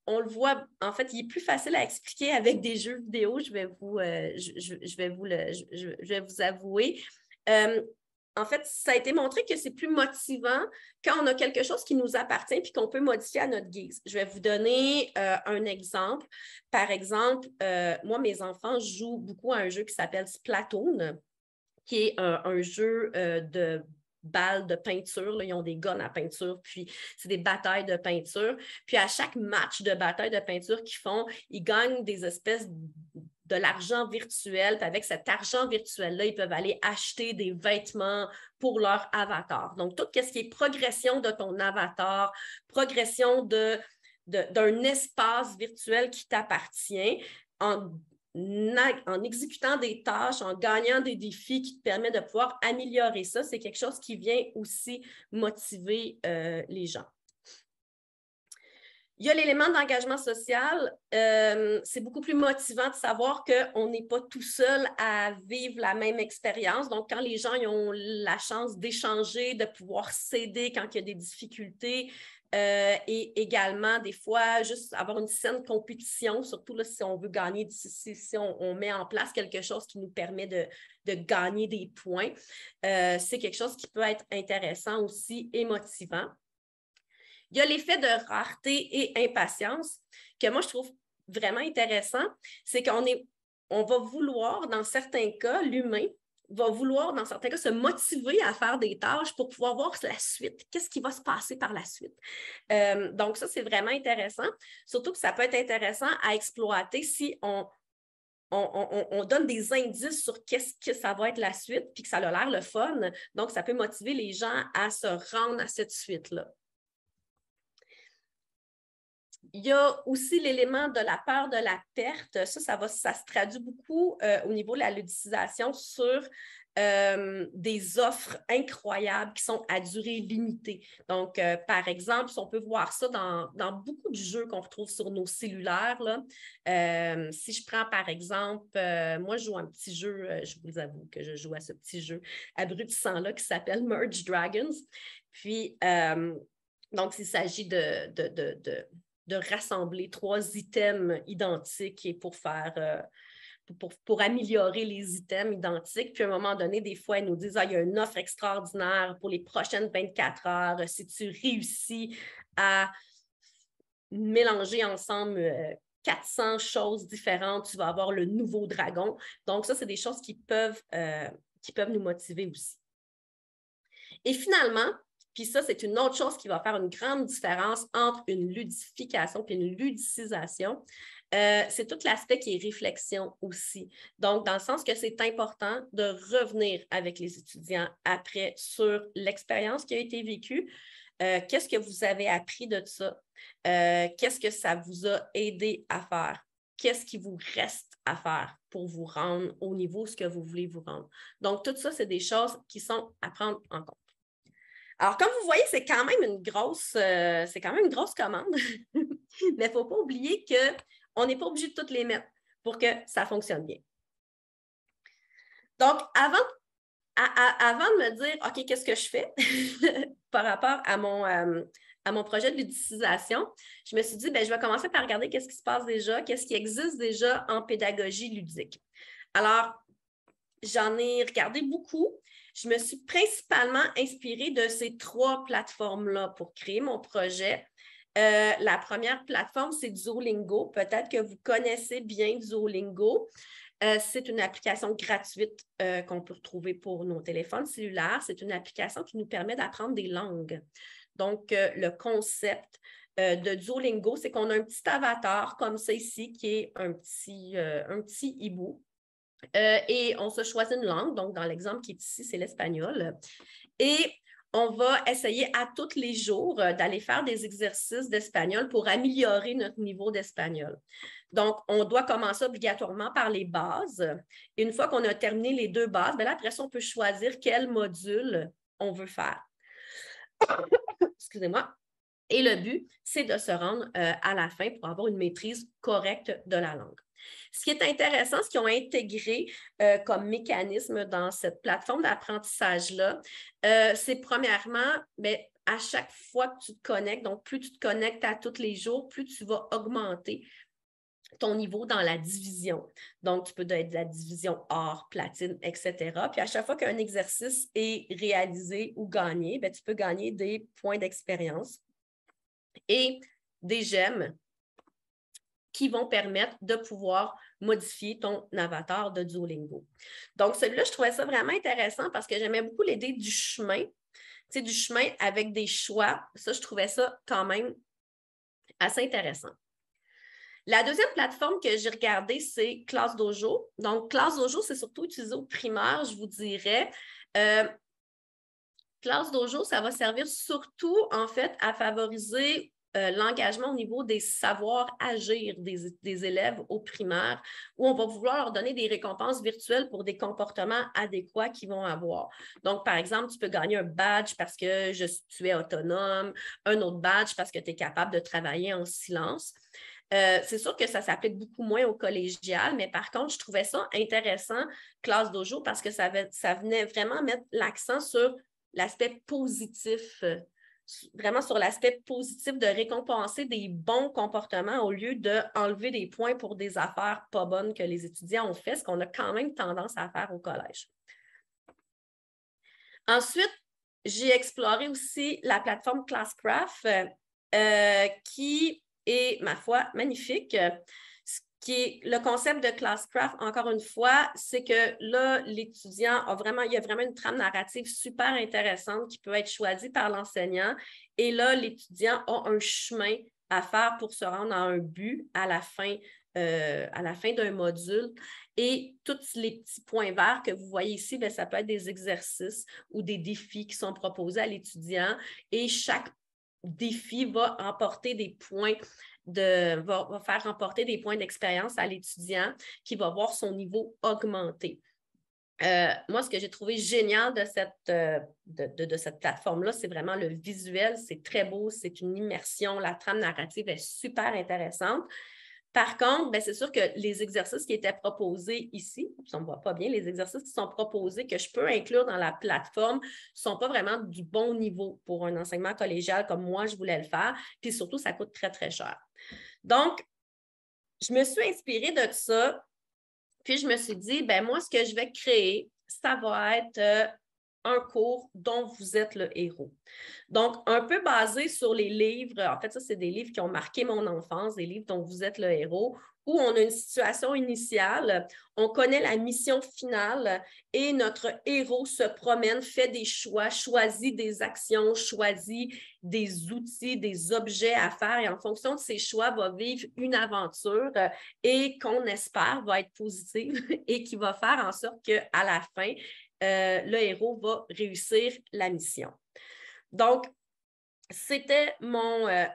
on le voit, en fait, il est plus facile à expliquer avec des jeux vidéo, je vais vous, euh, je, je, je vais vous, le, je, je vais vous avouer. Euh, en fait, ça a été montré que c'est plus motivant quand on a quelque chose qui nous appartient puis qu'on peut modifier à notre guise. Je vais vous donner euh, un exemple. Par exemple, euh, moi, mes enfants jouent beaucoup à un jeu qui s'appelle Splatoon, qui est un, un jeu euh, de balles de peinture. Là. Ils ont des guns à peinture, puis c'est des batailles de peinture. Puis à chaque match de bataille de peinture qu'ils font, ils gagnent des espèces de l'argent virtuel. Puis avec cet argent virtuel-là, ils peuvent aller acheter des vêtements pour leur avatar. Donc, tout ce qui est progression de ton avatar, progression de, de, d'un espace virtuel qui t'appartient, en en exécutant des tâches, en gagnant des défis qui te permettent de pouvoir améliorer ça, c'est quelque chose qui vient aussi motiver euh, les gens. Il y a l'élément d'engagement social. Euh, c'est beaucoup plus motivant de savoir qu'on n'est pas tout seul à vivre la même expérience. Donc, quand les gens ils ont la chance d'échanger, de pouvoir s'aider quand il y a des difficultés, euh, et également, des fois, juste avoir une saine compétition, surtout là, si on veut gagner, si, si on, on met en place quelque chose qui nous permet de, de gagner des points, euh, c'est quelque chose qui peut être intéressant aussi et motivant. Il y a l'effet de rareté et impatience que moi, je trouve vraiment intéressant. C'est qu'on est, on va vouloir, dans certains cas, l'humain va vouloir, dans certains cas, se motiver à faire des tâches pour pouvoir voir la suite. Qu'est-ce qui va se passer par la suite? Euh, donc, ça, c'est vraiment intéressant. Surtout que ça peut être intéressant à exploiter si on, on, on, on donne des indices sur qu'est-ce que ça va être la suite, puis que ça a l'air le fun. Donc, ça peut motiver les gens à se rendre à cette suite-là. Il y a aussi l'élément de la peur de la perte. Ça, ça, va, ça se traduit beaucoup euh, au niveau de la ludicisation sur euh, des offres incroyables qui sont à durée limitée. Donc, euh, par exemple, si on peut voir ça dans, dans beaucoup de jeux qu'on retrouve sur nos cellulaires, là. Euh, si je prends par exemple, euh, moi, je joue un petit jeu, euh, je vous avoue que je joue à ce petit jeu abrutissant-là qui s'appelle Merge Dragons. Puis, euh, donc, il s'agit de... de, de, de de rassembler trois items identiques et pour faire euh, pour, pour améliorer les items identiques. Puis à un moment donné, des fois, ils nous disent ah, il y a une offre extraordinaire pour les prochaines vingt-quatre heures. Si tu réussis à mélanger ensemble euh, quatre cents choses différentes, tu vas avoir le nouveau dragon. Donc, ça, c'est des choses qui peuvent, euh, qui peuvent nous motiver aussi. Et finalement, puis ça, c'est une autre chose qui va faire une grande différence entre une ludification et une ludicisation. Euh, c'est tout l'aspect qui est réflexion aussi. Donc, dans le sens que c'est important de revenir avec les étudiants après sur l'expérience qui a été vécue. Euh, qu'est-ce que vous avez appris de ça? Euh, qu'est-ce que ça vous a aidé à faire? Qu'est-ce qui vous reste à faire pour vous rendre au niveau où ce que vous voulez vous rendre? Donc, tout ça, c'est des choses qui sont à prendre en compte. Alors, comme vous voyez, c'est quand même une grosse, euh, c'est quand même une grosse commande, mais il ne faut pas oublier qu'on n'est pas obligé de toutes les mettre pour que ça fonctionne bien. Donc, avant, à, à, avant de me dire, OK, qu'est-ce que je fais par rapport à mon, euh, à mon projet de ludicisation, je me suis dit, bien, je vais commencer par regarder qu'est-ce qui se passe déjà, qu'est-ce qui existe déjà en pédagogie ludique. Alors, j'en ai regardé beaucoup. Je me suis principalement inspirée de ces trois plateformes-là pour créer mon projet. Euh, la première plateforme, c'est Duolingo. Peut-être que vous connaissez bien Duolingo. Euh, c'est une application gratuite euh, qu'on peut retrouver pour nos téléphones cellulaires. C'est une application qui nous permet d'apprendre des langues. Donc, euh, le concept euh, de Duolingo, c'est qu'on a un petit avatar comme ça ici, qui est un petit, euh, un petit hibou. Euh, et on se choisit une langue, donc dans l'exemple qui est ici, c'est l'espagnol. Et on va essayer à tous les jours euh, d'aller faire des exercices d'espagnol pour améliorer notre niveau d'espagnol. Donc, on doit commencer obligatoirement par les bases. Et une fois qu'on a terminé les deux bases, bien là, après ça, on peut choisir quel module on veut faire. Excusez-moi. Et le but, c'est de se rendre euh, à la fin pour avoir une maîtrise correcte de la langue. Ce qui est intéressant, ce qu'ils ont intégré euh, comme mécanisme dans cette plateforme d'apprentissage-là, euh, c'est premièrement, bien, à chaque fois que tu te connectes, donc plus tu te connectes à tous les jours, plus tu vas augmenter ton niveau dans la division. Donc, tu peux être de la division or, platine, et cetera. Puis à chaque fois qu'un exercice est réalisé ou gagné, bien, tu peux gagner des points d'expérience et des gemmes qui vont permettre de pouvoir modifier ton avatar de Duolingo. Donc, celui-là, je trouvais ça vraiment intéressant parce que j'aimais beaucoup l'idée du chemin, tu sais, du chemin avec des choix. Ça, je trouvais ça quand même assez intéressant. La deuxième plateforme que j'ai regardée, c'est ClassDojo. Donc, ClassDojo, c'est surtout utilisé au primaire, je vous dirais. Euh, ClassDojo, ça va servir surtout, en fait, à favoriser euh, l'engagement au niveau des savoirs agir des, des élèves au primaire, où on va vouloir leur donner des récompenses virtuelles pour des comportements adéquats qu'ils vont avoir. Donc, par exemple, tu peux gagner un badge parce que je, tu es autonome, un autre badge parce que tu es capable de travailler en silence. Euh, c'est sûr que ça s'applique beaucoup moins au collégial, mais par contre, je trouvais ça intéressant, ClassDojo, parce que ça, ça venait vraiment mettre l'accent sur l'aspect positif, euh, vraiment sur l'aspect positif de récompenser des bons comportements au lieu d'enlever des points pour des affaires pas bonnes que les étudiants ont fait, ce qu'on a quand même tendance à faire au collège. Ensuite, j'ai exploré aussi la plateforme Classcraft euh, qui est, ma foi, magnifique. Ce qui est le concept de Classcraft, encore une fois, c'est que là, l'étudiant a vraiment, il y a vraiment une trame narrative super intéressante qui peut être choisie par l'enseignant. Et là, l'étudiant a un chemin à faire pour se rendre à un but à la fin, euh, à la fin d'un module. Et tous les petits points verts que vous voyez ici, bien, ça peut être des exercices ou des défis qui sont proposés à l'étudiant. Et chaque défi va emporter des points de, va, va faire remporter des points d'expérience à l'étudiant qui va voir son niveau augmenter. Euh, moi, ce que j'ai trouvé génial de cette, euh, de, de, de cette plateforme-là, c'est vraiment le visuel, c'est très beau, c'est une immersion, la trame narrative est super intéressante. Par contre, ben, c'est sûr que les exercices qui étaient proposés ici, ça ne me voit pas bien, les exercices qui sont proposés que je peux inclure dans la plateforme ne sont pas vraiment du bon niveau pour un enseignement collégial comme moi, je voulais le faire. Puis surtout, ça coûte très, très cher. Donc, je me suis inspirée de ça. Puis je me suis dit, ben moi, ce que je vais créer, ça va être euh, un cours dont vous êtes le héros. Donc, un peu basé sur les livres, en fait, ça, c'est des livres qui ont marqué mon enfance, des livres dont vous êtes le héros, où on a une situation initiale, on connaît la mission finale et notre héros se promène, fait des choix, choisit des actions, choisit des outils, des objets à faire et en fonction de ses choix, va vivre une aventure et qu'on espère va être positive et qui va faire en sorte qu'à la fin, euh, le héros va réussir la mission. Donc, c'était mon, euh,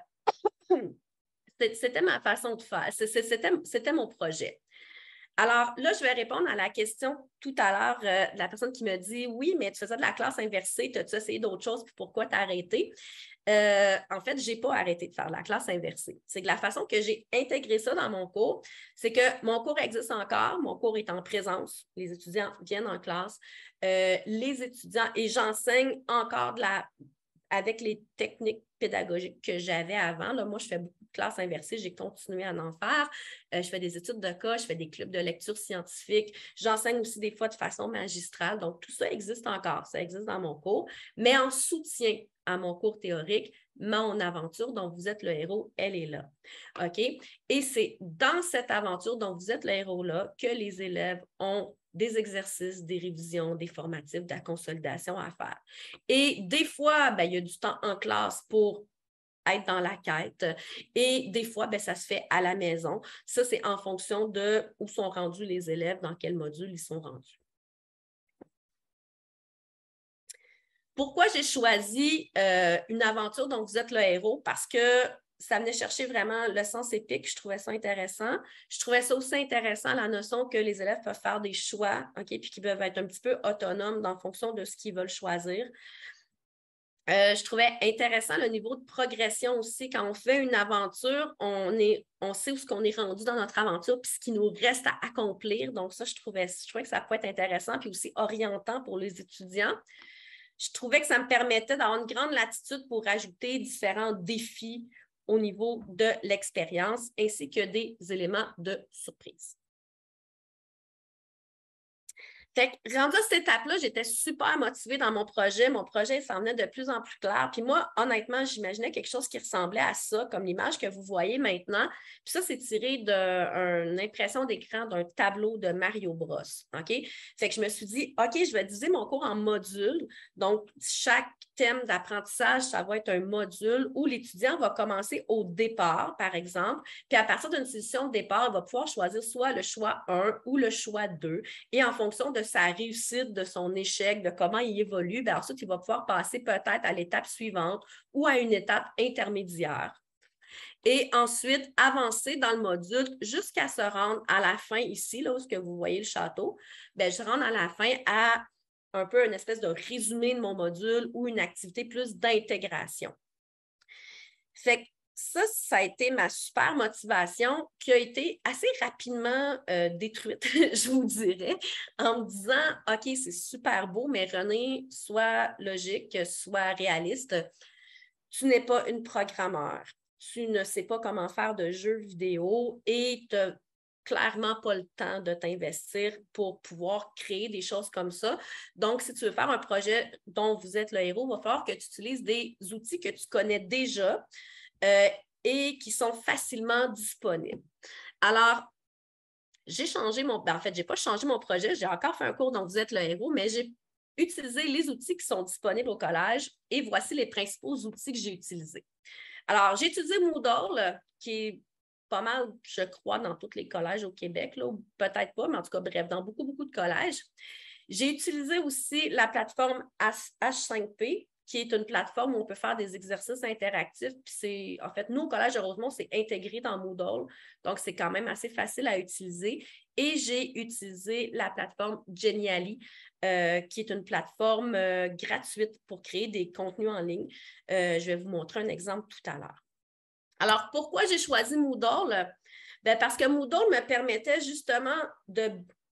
c'était ma façon de faire, c'était, c'était mon projet. Alors là, je vais répondre à la question tout à l'heure euh, de la personne qui me dit « Oui, mais tu faisais de la classe inversée, as-tu essayé d'autres choses, puis pourquoi tu as arrêté? » Euh, en fait, je n'ai pas arrêté de faire la classe inversée. C'est que la façon que j'ai intégré ça dans mon cours, c'est que mon cours existe encore, mon cours est en présence, les étudiants viennent en classe, euh, les étudiants, et j'enseigne encore de la, avec les techniques pédagogiques que j'avais avant. Là, moi, je fais beaucoup de classes inversées, j'ai continué à en faire. Euh, je fais des études de cas, je fais des clubs de lecture scientifique. J'enseigne aussi des fois de façon magistrale. Donc, tout ça existe encore, ça existe dans mon cours, mais en soutien à mon cours théorique, mon aventure dont vous êtes le héros, elle est là. OK? Et c'est dans cette aventure dont vous êtes le héros-là que les élèves ont des exercices, des révisions, des formatifs, de la consolidation à faire. Et des fois, ben, il y a du temps en classe pour être dans la quête et des fois, ben, ça se fait à la maison. Ça, c'est en fonction de où sont rendus les élèves, dans quel module ils sont rendus. Pourquoi j'ai choisi euh, une aventure dont vous êtes le héros? Parce que ça venait chercher vraiment le sens épique. Je trouvais ça intéressant. Je trouvais ça aussi intéressant, la notion que les élèves peuvent faire des choix, OK, puis qu'ils peuvent être un petit peu autonomes en fonction de ce qu'ils veulent choisir. Euh, je trouvais intéressant le niveau de progression aussi. Quand on fait une aventure, on, est, on sait où est-ce qu'on est rendu dans notre aventure puis ce qui nous reste à accomplir. Donc ça, je trouvais, je trouvais que ça peut être intéressant puis aussi orientant pour les étudiants. je trouvais que ça me permettait d'avoir une grande latitude pour ajouter différents défis au niveau de l'expérience ainsi que des éléments de surprise. Fait que, rendu à cette étape-là, j'étais super motivée dans mon projet. Mon projet s'en venait de plus en plus clair. Puis moi, honnêtement, j'imaginais quelque chose qui ressemblait à ça, comme l'image que vous voyez maintenant. Puis ça, c'est tiré d'une impression d'écran d'un tableau de Mario Bros. OK? Fait que je me suis dit, OK, je vais diviser mon cours en modules. Donc, chaque thème d'apprentissage, ça va être un module où l'étudiant va commencer au départ, par exemple. Puis à partir d'une session de départ, il va pouvoir choisir soit le choix un ou le choix deux. Et en fonction de sa réussite, de son échec, de comment il évolue, bien ensuite, il va pouvoir passer peut-être à l'étape suivante ou à une étape intermédiaire. Et ensuite, avancer dans le module jusqu'à se rendre à la fin ici, là où que vous voyez le château. Bien, je rentre à la fin à un peu une espèce de résumé de mon module ou une activité plus d'intégration. Fait que ça, ça a été ma super motivation qui a été assez rapidement euh, détruite, je vous dirais, en me disant, OK, c'est super beau, mais René, sois logique, sois réaliste. Tu n'es pas une programmeur. Tu ne sais pas comment faire de jeux vidéo et tu n'as clairement pas le temps de t'investir pour pouvoir créer des choses comme ça. Donc, si tu veux faire un projet dont vous êtes le héros, il va falloir que tu utilises des outils que tu connais déjà. Euh, et qui sont facilement disponibles. Alors, j'ai changé mon... Ben, en fait, je n'ai pas changé mon projet, j'ai encore fait un cours dont vous êtes le héros, mais j'ai utilisé les outils qui sont disponibles au collège et voici les principaux outils que j'ai utilisés. Alors, j'ai utilisé Moodle, qui est pas mal, je crois, dans tous les collèges au Québec, là, ou peut-être pas, mais en tout cas, bref, dans beaucoup, beaucoup de collèges. J'ai utilisé aussi la plateforme H cinq P, qui est une plateforme où on peut faire des exercices interactifs. Puis c'est, en fait, nous, au Collège de Rosemont, c'est intégré dans Moodle. Donc, c'est quand même assez facile à utiliser. Et j'ai utilisé la plateforme Genially, euh, qui est une plateforme euh, gratuite pour créer des contenus en ligne. Euh, je vais vous montrer un exemple tout à l'heure. Alors, pourquoi j'ai choisi Moodle? Bien, parce que Moodle me permettait justement de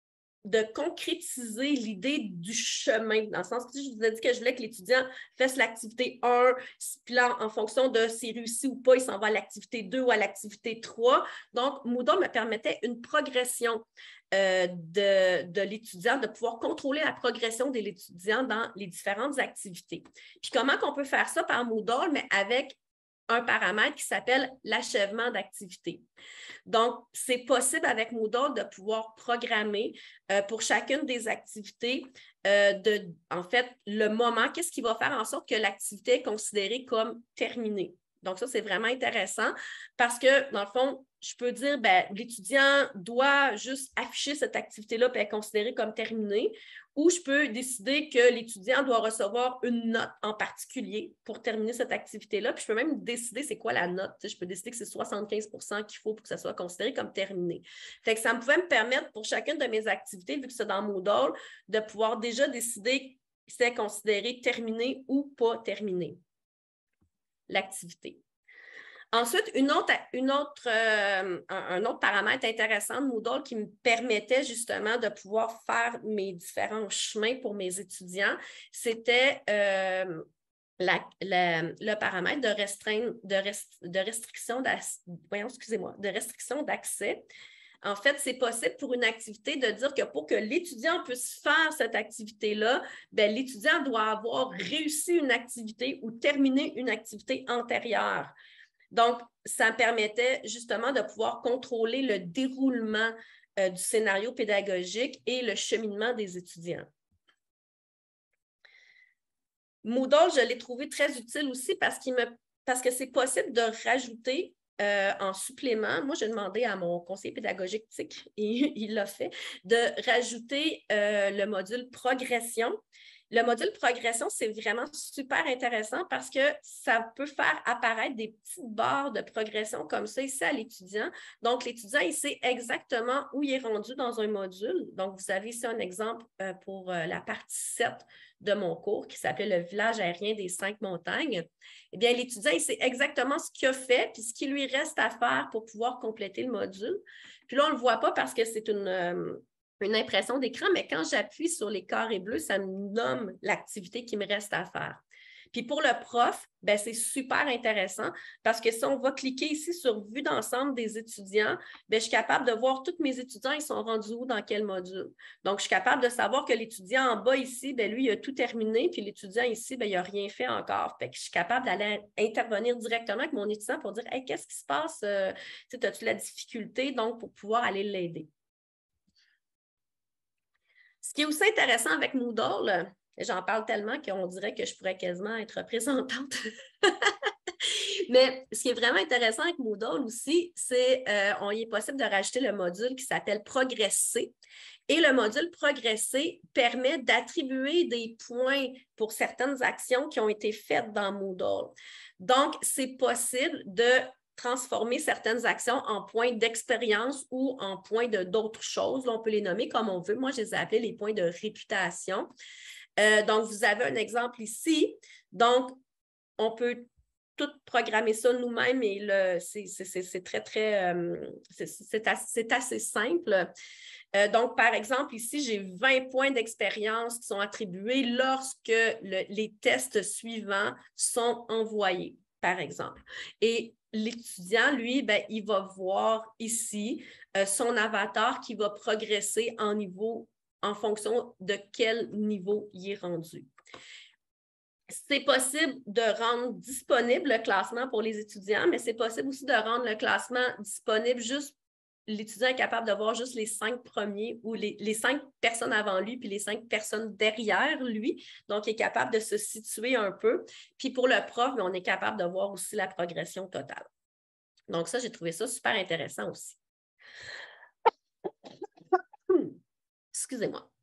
de concrétiser l'idée du chemin, dans le sens que je vous ai dit que je voulais que l'étudiant fasse l'activité un, puis là, en fonction de s'il réussit ou pas, il s'en va à l'activité deux ou à l'activité trois. Donc, Moodle me permettait une progression euh, de, de l'étudiant, de pouvoir contrôler la progression de l'étudiant dans les différentes activités. Puis comment qu'on peut faire ça par Moodle, mais avec un paramètre qui s'appelle l'achèvement d'activité. Donc, c'est possible avec Moodle de pouvoir programmer euh, pour chacune des activités, euh, de, en fait, le moment, qu'est-ce qui va faire en sorte que l'activité est considérée comme terminée. Donc, ça, c'est vraiment intéressant parce que, dans le fond, je peux dire, ben, l'étudiant doit juste afficher cette activité-là et être considérée comme terminée, ou je peux décider que l'étudiant doit recevoir une note en particulier pour terminer cette activité-là. Puis je peux même décider c'est quoi la note. Je peux décider que c'est soixante-quinze pour cent qu'il faut pour que ça soit considéré comme terminé. Fait que ça me pouvait me permettre pour chacune de mes activités, vu que c'est dans Moodle, de pouvoir déjà décider si c'est considéré terminé ou pas terminé, l'activité. Ensuite, une autre, une autre, euh, un, un autre paramètre intéressant de Moodle qui me permettait justement de pouvoir faire mes différents chemins pour mes étudiants, c'était euh, la, la, le paramètre de, restreindre, de, rest, de restriction voyons, excusez-moi, de restriction d'accès. En fait, c'est possible pour une activité de dire que pour que l'étudiant puisse faire cette activité-là, bien, l'étudiant doit avoir réussi une activité ou terminé une activité antérieure. Donc, ça me permettait justement de pouvoir contrôler le déroulement euh, du scénario pédagogique et le cheminement des étudiants. Moodle, je l'ai trouvé très utile aussi parce, qu'il me, parce que c'est possible de rajouter euh, en supplément, moi j'ai demandé à mon conseiller pédagogique et il l'a fait, de rajouter euh, le module progression. Le module progression, c'est vraiment super intéressant parce que ça peut faire apparaître des petites barres de progression comme ça ici à l'étudiant. Donc, l'étudiant, il sait exactement où il est rendu dans un module. Donc, vous avez ici un exemple euh, pour euh, la partie sept de mon cours qui s'appelle le village aérien des cinq montagnes. Eh bien, l'étudiant, il sait exactement ce qu'il a fait puis ce qu'il lui reste à faire pour pouvoir compléter le module. Puis là, on ne le voit pas parce que c'est une... Euh, une impression d'écran, mais quand j'appuie sur les carrés bleus, ça me nomme l'activité qui me reste à faire. Puis pour le prof, ben c'est super intéressant parce que si on va cliquer ici sur vue d'ensemble des étudiants, ben je suis capable de voir tous mes étudiants, ils sont rendus où, dans quel module. Donc, je suis capable de savoir que l'étudiant en bas ici, ben lui, il a tout terminé, puis l'étudiant ici, ben il n'a rien fait encore. Fait que je suis capable d'aller intervenir directement avec mon étudiant pour dire, hey, qu'est-ce qui se passe? Euh, as-tu la difficulté? Donc, pour pouvoir aller l'aider. Ce qui est aussi intéressant avec Moodle, j'en parle tellement qu'on dirait que je pourrais quasiment être représentante. Mais ce qui est vraiment intéressant avec Moodle aussi, c'est qu'il est possible de rajouter le module qui s'appelle Progresser. Et le module Progresser permet d'attribuer des points pour certaines actions qui ont été faites dans Moodle. Donc, c'est possible de transformer certaines actions en points d'expérience ou en points de d'autres choses. Là, on peut les nommer comme on veut. Moi, je les ai appelés les points de réputation. Euh, donc, vous avez un exemple ici. Donc, on peut tout programmer ça nous-mêmes et c'est très, très, euh, c'est assez, assez simple. Euh, donc, par exemple, ici, j'ai vingt points d'expérience qui sont attribués lorsque le, les tests suivants sont envoyés, par exemple. Et l'étudiant, lui, ben, il va voir ici euh, son avatar qui va progresser en niveau en fonction de quel niveau il est rendu. C'est possible de rendre disponible le classement pour les étudiants, mais c'est possible aussi de rendre le classement disponible juste, l'étudiant est capable de voir juste les cinq premiers ou les, les cinq personnes avant lui puis les cinq personnes derrière lui. Donc, il est capable de se situer un peu. Puis pour le prof, on est capable de voir aussi la progression totale. Donc ça, j'ai trouvé ça super intéressant aussi. Excusez-moi.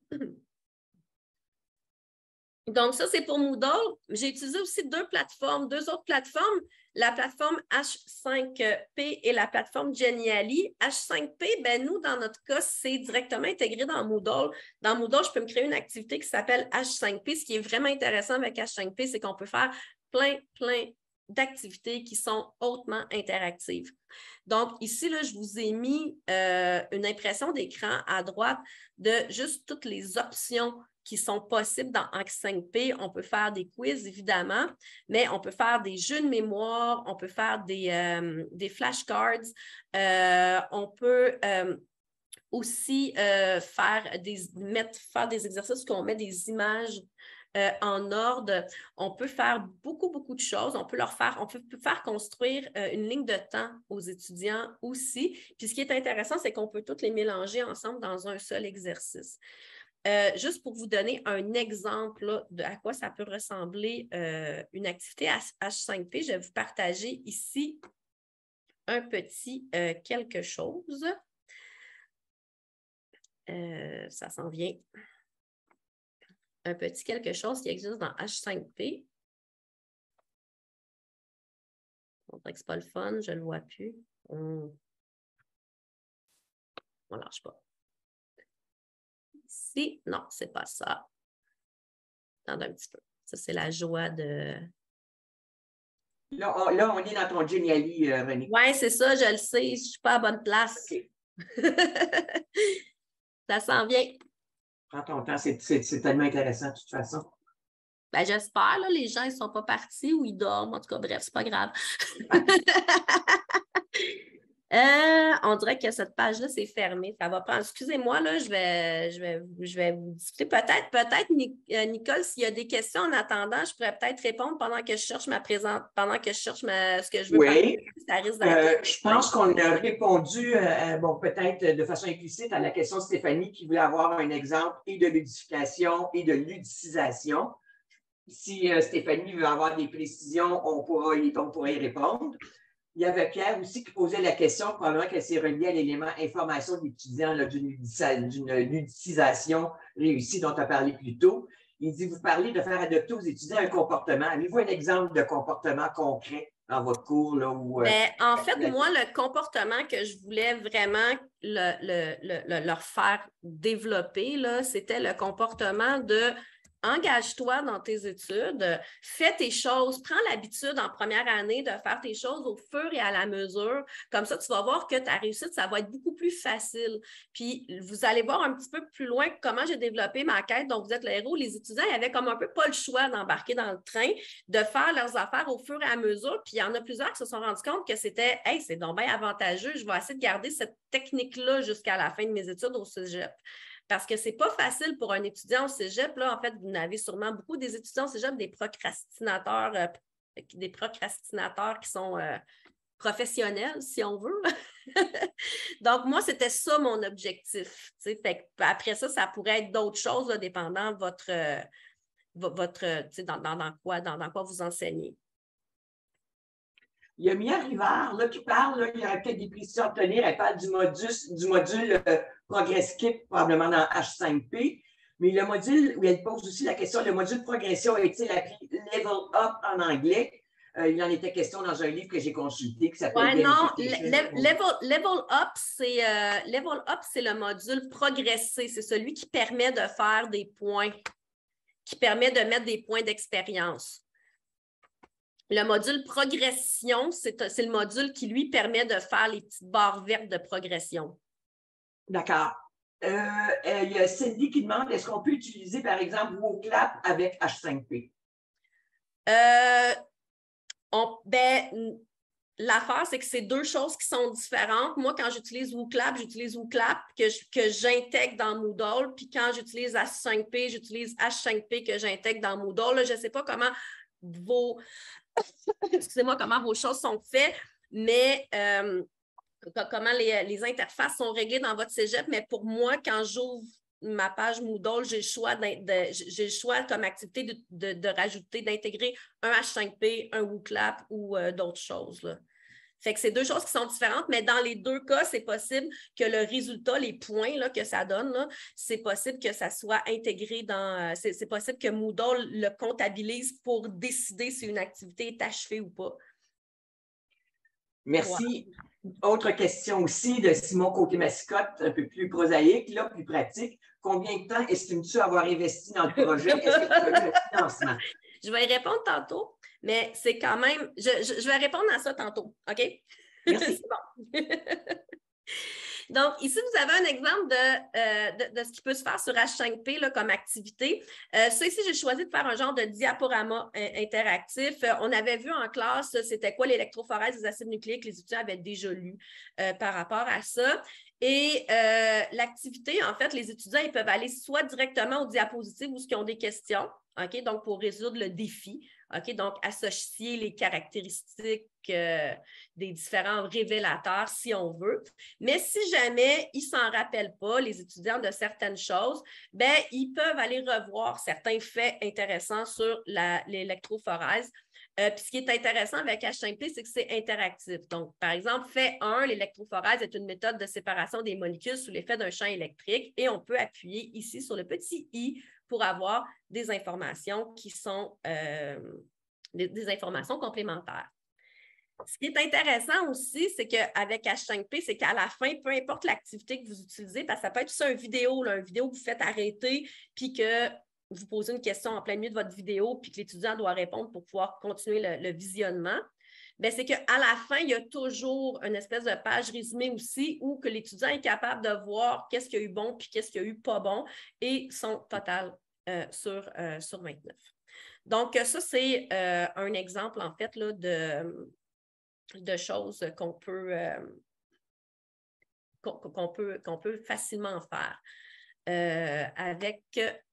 Donc, ça, c'est pour Moodle. J'ai utilisé aussi deux plateformes, deux autres plateformes, la plateforme H cinq P et la plateforme Genially. H cinq P, ben nous, dans notre cas, c'est directement intégré dans Moodle. Dans Moodle, je peux me créer une activité qui s'appelle H cinq P. Ce qui est vraiment intéressant avec H cinq P, c'est qu'on peut faire plein, plein d'activités qui sont hautement interactives. Donc, ici, là, je vous ai mis euh, une impression d'écran à droite de juste toutes les options qui sont possibles dans H cinq P. On peut faire des quiz, évidemment, mais on peut faire des jeux de mémoire, on peut faire des, euh, des flashcards, euh, on peut euh, aussi euh, faire, des, mettre, faire des exercices où on met des images Euh, en ordre. On peut faire beaucoup, beaucoup de choses. On peut leur faire, on peut faire construire euh, une ligne de temps aux étudiants aussi. Puis ce qui est intéressant, c'est qu'on peut toutes les mélanger ensemble dans un seul exercice. Euh, juste pour vous donner un exemple là, de à quoi ça peut ressembler euh, une activité H cinq P, je vais vous partager ici un petit euh, quelque chose. Euh, ça s'en vient. Un petit quelque chose qui existe dans H cinq P. On dirait que ce n'est pas le fun, je ne le vois plus. On ne lâche pas. Ici, non, ce n'est pas ça. Attendez un petit peu. Ça, c'est la joie de... Là on, là, on est dans ton Genially, euh, René. Oui, c'est ça, je le sais. Je ne suis pas à bonne place. Okay. Ça s'en vient. Prends ton temps, c'est tellement intéressant de toute façon. Ben, j'espère, là, les gens, ils ne sont pas partis ou ils dorment. En tout cas, bref, c'est pas grave. euh, on dirait que cette page-là, c'est fermé. Ça va prendre. Excusez-moi, là, je vais, je vais, je vais vous discuter. Peut-être, peut-être, Nicole, s'il y a des questions en attendant, je pourrais peut-être répondre pendant que je cherche ma présente, pendant que je cherche ma, ce que je veux oui. parler. Ça risque euh, je pense qu'on a répondu, euh, bon, peut-être de façon implicite à la question de Stéphanie qui voulait avoir un exemple et de ludification et de ludicisation. Si euh, Stéphanie veut avoir des précisions, on pourra, y, on pourra y répondre. Il y avait Pierre aussi qui posait la question, probablement qu'elle s'est reliée à l'élément information de l'étudiant d'une ludicisation réussie dont tu as parlé plus tôt. Il dit, vous parlez de faire adopter aux étudiants un comportement. Avez-vous un exemple de comportement concret dans votre cours? Là, où, euh, en fait, la... moi, le comportement que je voulais vraiment le, le, le, le, leur faire développer, c'était le comportement de engage-toi dans tes études, fais tes choses, prends l'habitude en première année de faire tes choses au fur et à la mesure. Comme ça, tu vas voir que ta réussite, ça va être beaucoup plus facile. Puis, vous allez voir un petit peu plus loin comment j'ai développé ma quête. Donc, vous êtes le héros. Les étudiants, ils avaient comme un peu pas le choix d'embarquer dans le train, de faire leurs affaires au fur et à mesure. Puis, il y en a plusieurs qui se sont rendus compte que c'était « Hey, c'est donc bien avantageux. Je vais essayer de garder cette technique-là jusqu'à la fin de mes études au cégep. » Parce que ce n'est pas facile pour un étudiant au cégep. Là, en fait, vous en avez sûrement beaucoup des étudiants au cégep, des procrastinateurs, euh, des procrastinateurs qui sont euh, professionnels, si on veut. Donc, moi, c'était ça mon objectif. Fait après ça, ça pourrait être d'autres choses, là, dépendant de votre, euh, votre dans, dans, dans, quoi, dans, dans quoi vous enseignez. Il y a Mia Rivard là, qui parle, là, il y aurait peut-être des précisions à obtenir. Elle parle du module, du module euh, ProgressKit, probablement dans H cinq P. Mais le module, où elle pose aussi la question, le module progression est-il appelé Level Up en anglais? Euh, il en était question dans un livre que j'ai consulté qui s'appelle ouais, non, le, level, level Up, c'est euh, Level Up, c'est le module progressé. C'est celui qui permet de faire des points, qui permet de mettre des points d'expérience. Le module progression, c'est le module qui, lui, permet de faire les petites barres vertes de progression. D'accord. Euh, il y a Cindy qui demande, est-ce qu'on peut utiliser, par exemple, WooClap avec H cinq P? Euh, on, ben, l'affaire, c'est que c'est deux choses qui sont différentes. Moi, quand j'utilise WooClap, j'utilise WooClap que, que j'intègre dans Moodle. Puis quand j'utilise H cinq P, j'utilise H cinq P que j'intègre dans Moodle. Là, je ne sais pas comment vos... Excusez-moi, comment vos choses sont faites, mais euh, comment les, les interfaces sont réglées dans votre cégep. Mais pour moi, quand j'ouvre ma page Moodle, j'ai le choix, de, j'ai le choix comme activité de, de, de rajouter, d'intégrer un H cinq P, un WooClap ou euh, d'autres choses, là. Fait que c'est deux choses qui sont différentes, mais dans les deux cas, c'est possible que le résultat, les points là, que ça donne, c'est possible que ça soit intégré dans... C'est, c'est possible que Moodle le comptabilise pour décider si une activité est achevée ou pas. Merci. Ouais. Autre question aussi de Simon Côté-Mascotte, un peu plus prosaïque, là, plus pratique. Combien de temps estimes-tu avoir investi dans le projet? Est-ce que tu as eu le financement? Je vais y répondre tantôt, mais c'est quand même... Je, je, je vais répondre à ça tantôt, OK? Merci. C'est bon. Donc, ici, vous avez un exemple de, euh, de, de ce qui peut se faire sur H cinq P là, comme activité. Euh, ça, ici, j'ai choisi de faire un genre de diaporama euh, interactif. Euh, on avait vu en classe, c'était quoi l'électrophorèse des acides nucléiques. Les étudiants avaient déjà lu euh, par rapport à ça. Et euh, l'activité, en fait, les étudiants, ils peuvent aller soit directement aux diapositives ou ceux qui ont des questions, OK, donc pour résoudre le défi, OK, donc associer les caractéristiques euh, des différents révélateurs si on veut. Mais si jamais ils ne s'en rappellent pas, les étudiants, de certaines choses, bien, ils peuvent aller revoir certains faits intéressants sur la, l'électrophorèse. Euh, puis ce qui est intéressant avec H cinq P, c'est que c'est interactif. Donc, par exemple, fait un, l'électrophorèse est une méthode de séparation des molécules sous l'effet d'un champ électrique et on peut appuyer ici sur le petit i pour avoir des informations qui sont euh, des, des informations complémentaires. Ce qui est intéressant aussi, c'est qu'avec H cinq P, c'est qu'à la fin, peu importe l'activité que vous utilisez, parce que ça peut être une vidéo, là, une vidéo que vous faites arrêter, puis que vous posez une question en plein milieu de votre vidéo, puis que l'étudiant doit répondre pour pouvoir continuer le, le visionnement, bien, c'est qu'à la fin, il y a toujours une espèce de page résumée aussi où que l'étudiant est capable de voir qu'est-ce qu'il y a eu bon puis qu'est-ce qu'il y a eu pas bon et son total euh, sur, euh, sur vingt-neuf. Donc, ça, c'est euh, un exemple, en fait, là, de, de choses qu'on peut, euh, qu'on, qu'on peut, qu'on peut facilement faire euh, avec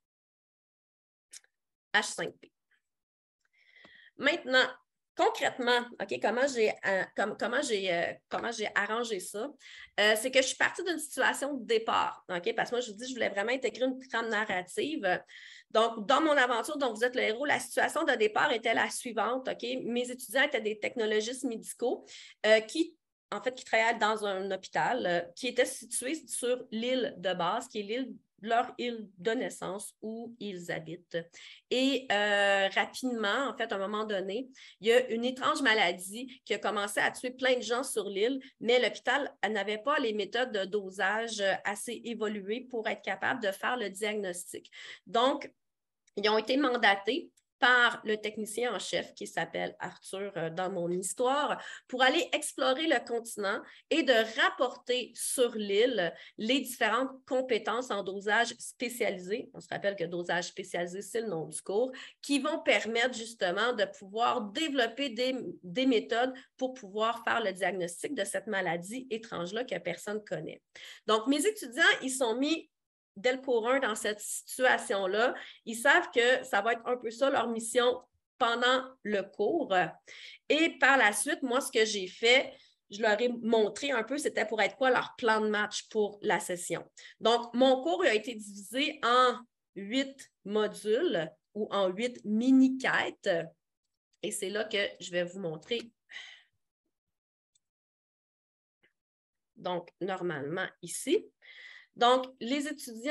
H cinq P. Maintenant, concrètement, OK, comment j'ai euh, comme, comment j'ai euh, comment j'ai arrangé ça? Euh, c'est que je suis partie d'une situation de départ, OK? Parce que moi, je vous dis, je voulais vraiment intégrer une trame narrative. Donc, dans mon aventure dont vous êtes le héros, la situation de départ était la suivante, OK? Mes étudiants étaient des technologistes médicaux euh, qui, en fait, qui travaillaient dans un hôpital euh, qui était situé sur l'île de base, qui est l'île leur île de naissance où ils habitent. Et euh, rapidement, en fait, à un moment donné, il y a une étrange maladie qui a commencé à tuer plein de gens sur l'île, mais l'hôpital n'avait pas les méthodes de dosage assez évoluées pour être capable de faire le diagnostic. Donc, ils ont été mandatés par le technicien en chef qui s'appelle Arthur euh, dans mon histoire pour aller explorer le continent et de rapporter sur l'île les différentes compétences en dosage spécialisé. On se rappelle que dosage spécialisé, c'est le nom du cours, qui vont permettre justement de pouvoir développer des, des méthodes pour pouvoir faire le diagnostic de cette maladie étrange-là que personne ne connaît. Donc, mes étudiants, ils sont mis dès le cours un dans cette situation-là. Ils savent que ça va être un peu ça leur mission pendant le cours. Et par la suite, moi, ce que j'ai fait, je leur ai montré un peu, c'était pour être quoi leur plan de match pour la session. Donc, mon cours a été divisé en huit modules ou en huit mini-quêtes. Et c'est là que je vais vous montrer. Donc, normalement, ici. Donc, les étudiants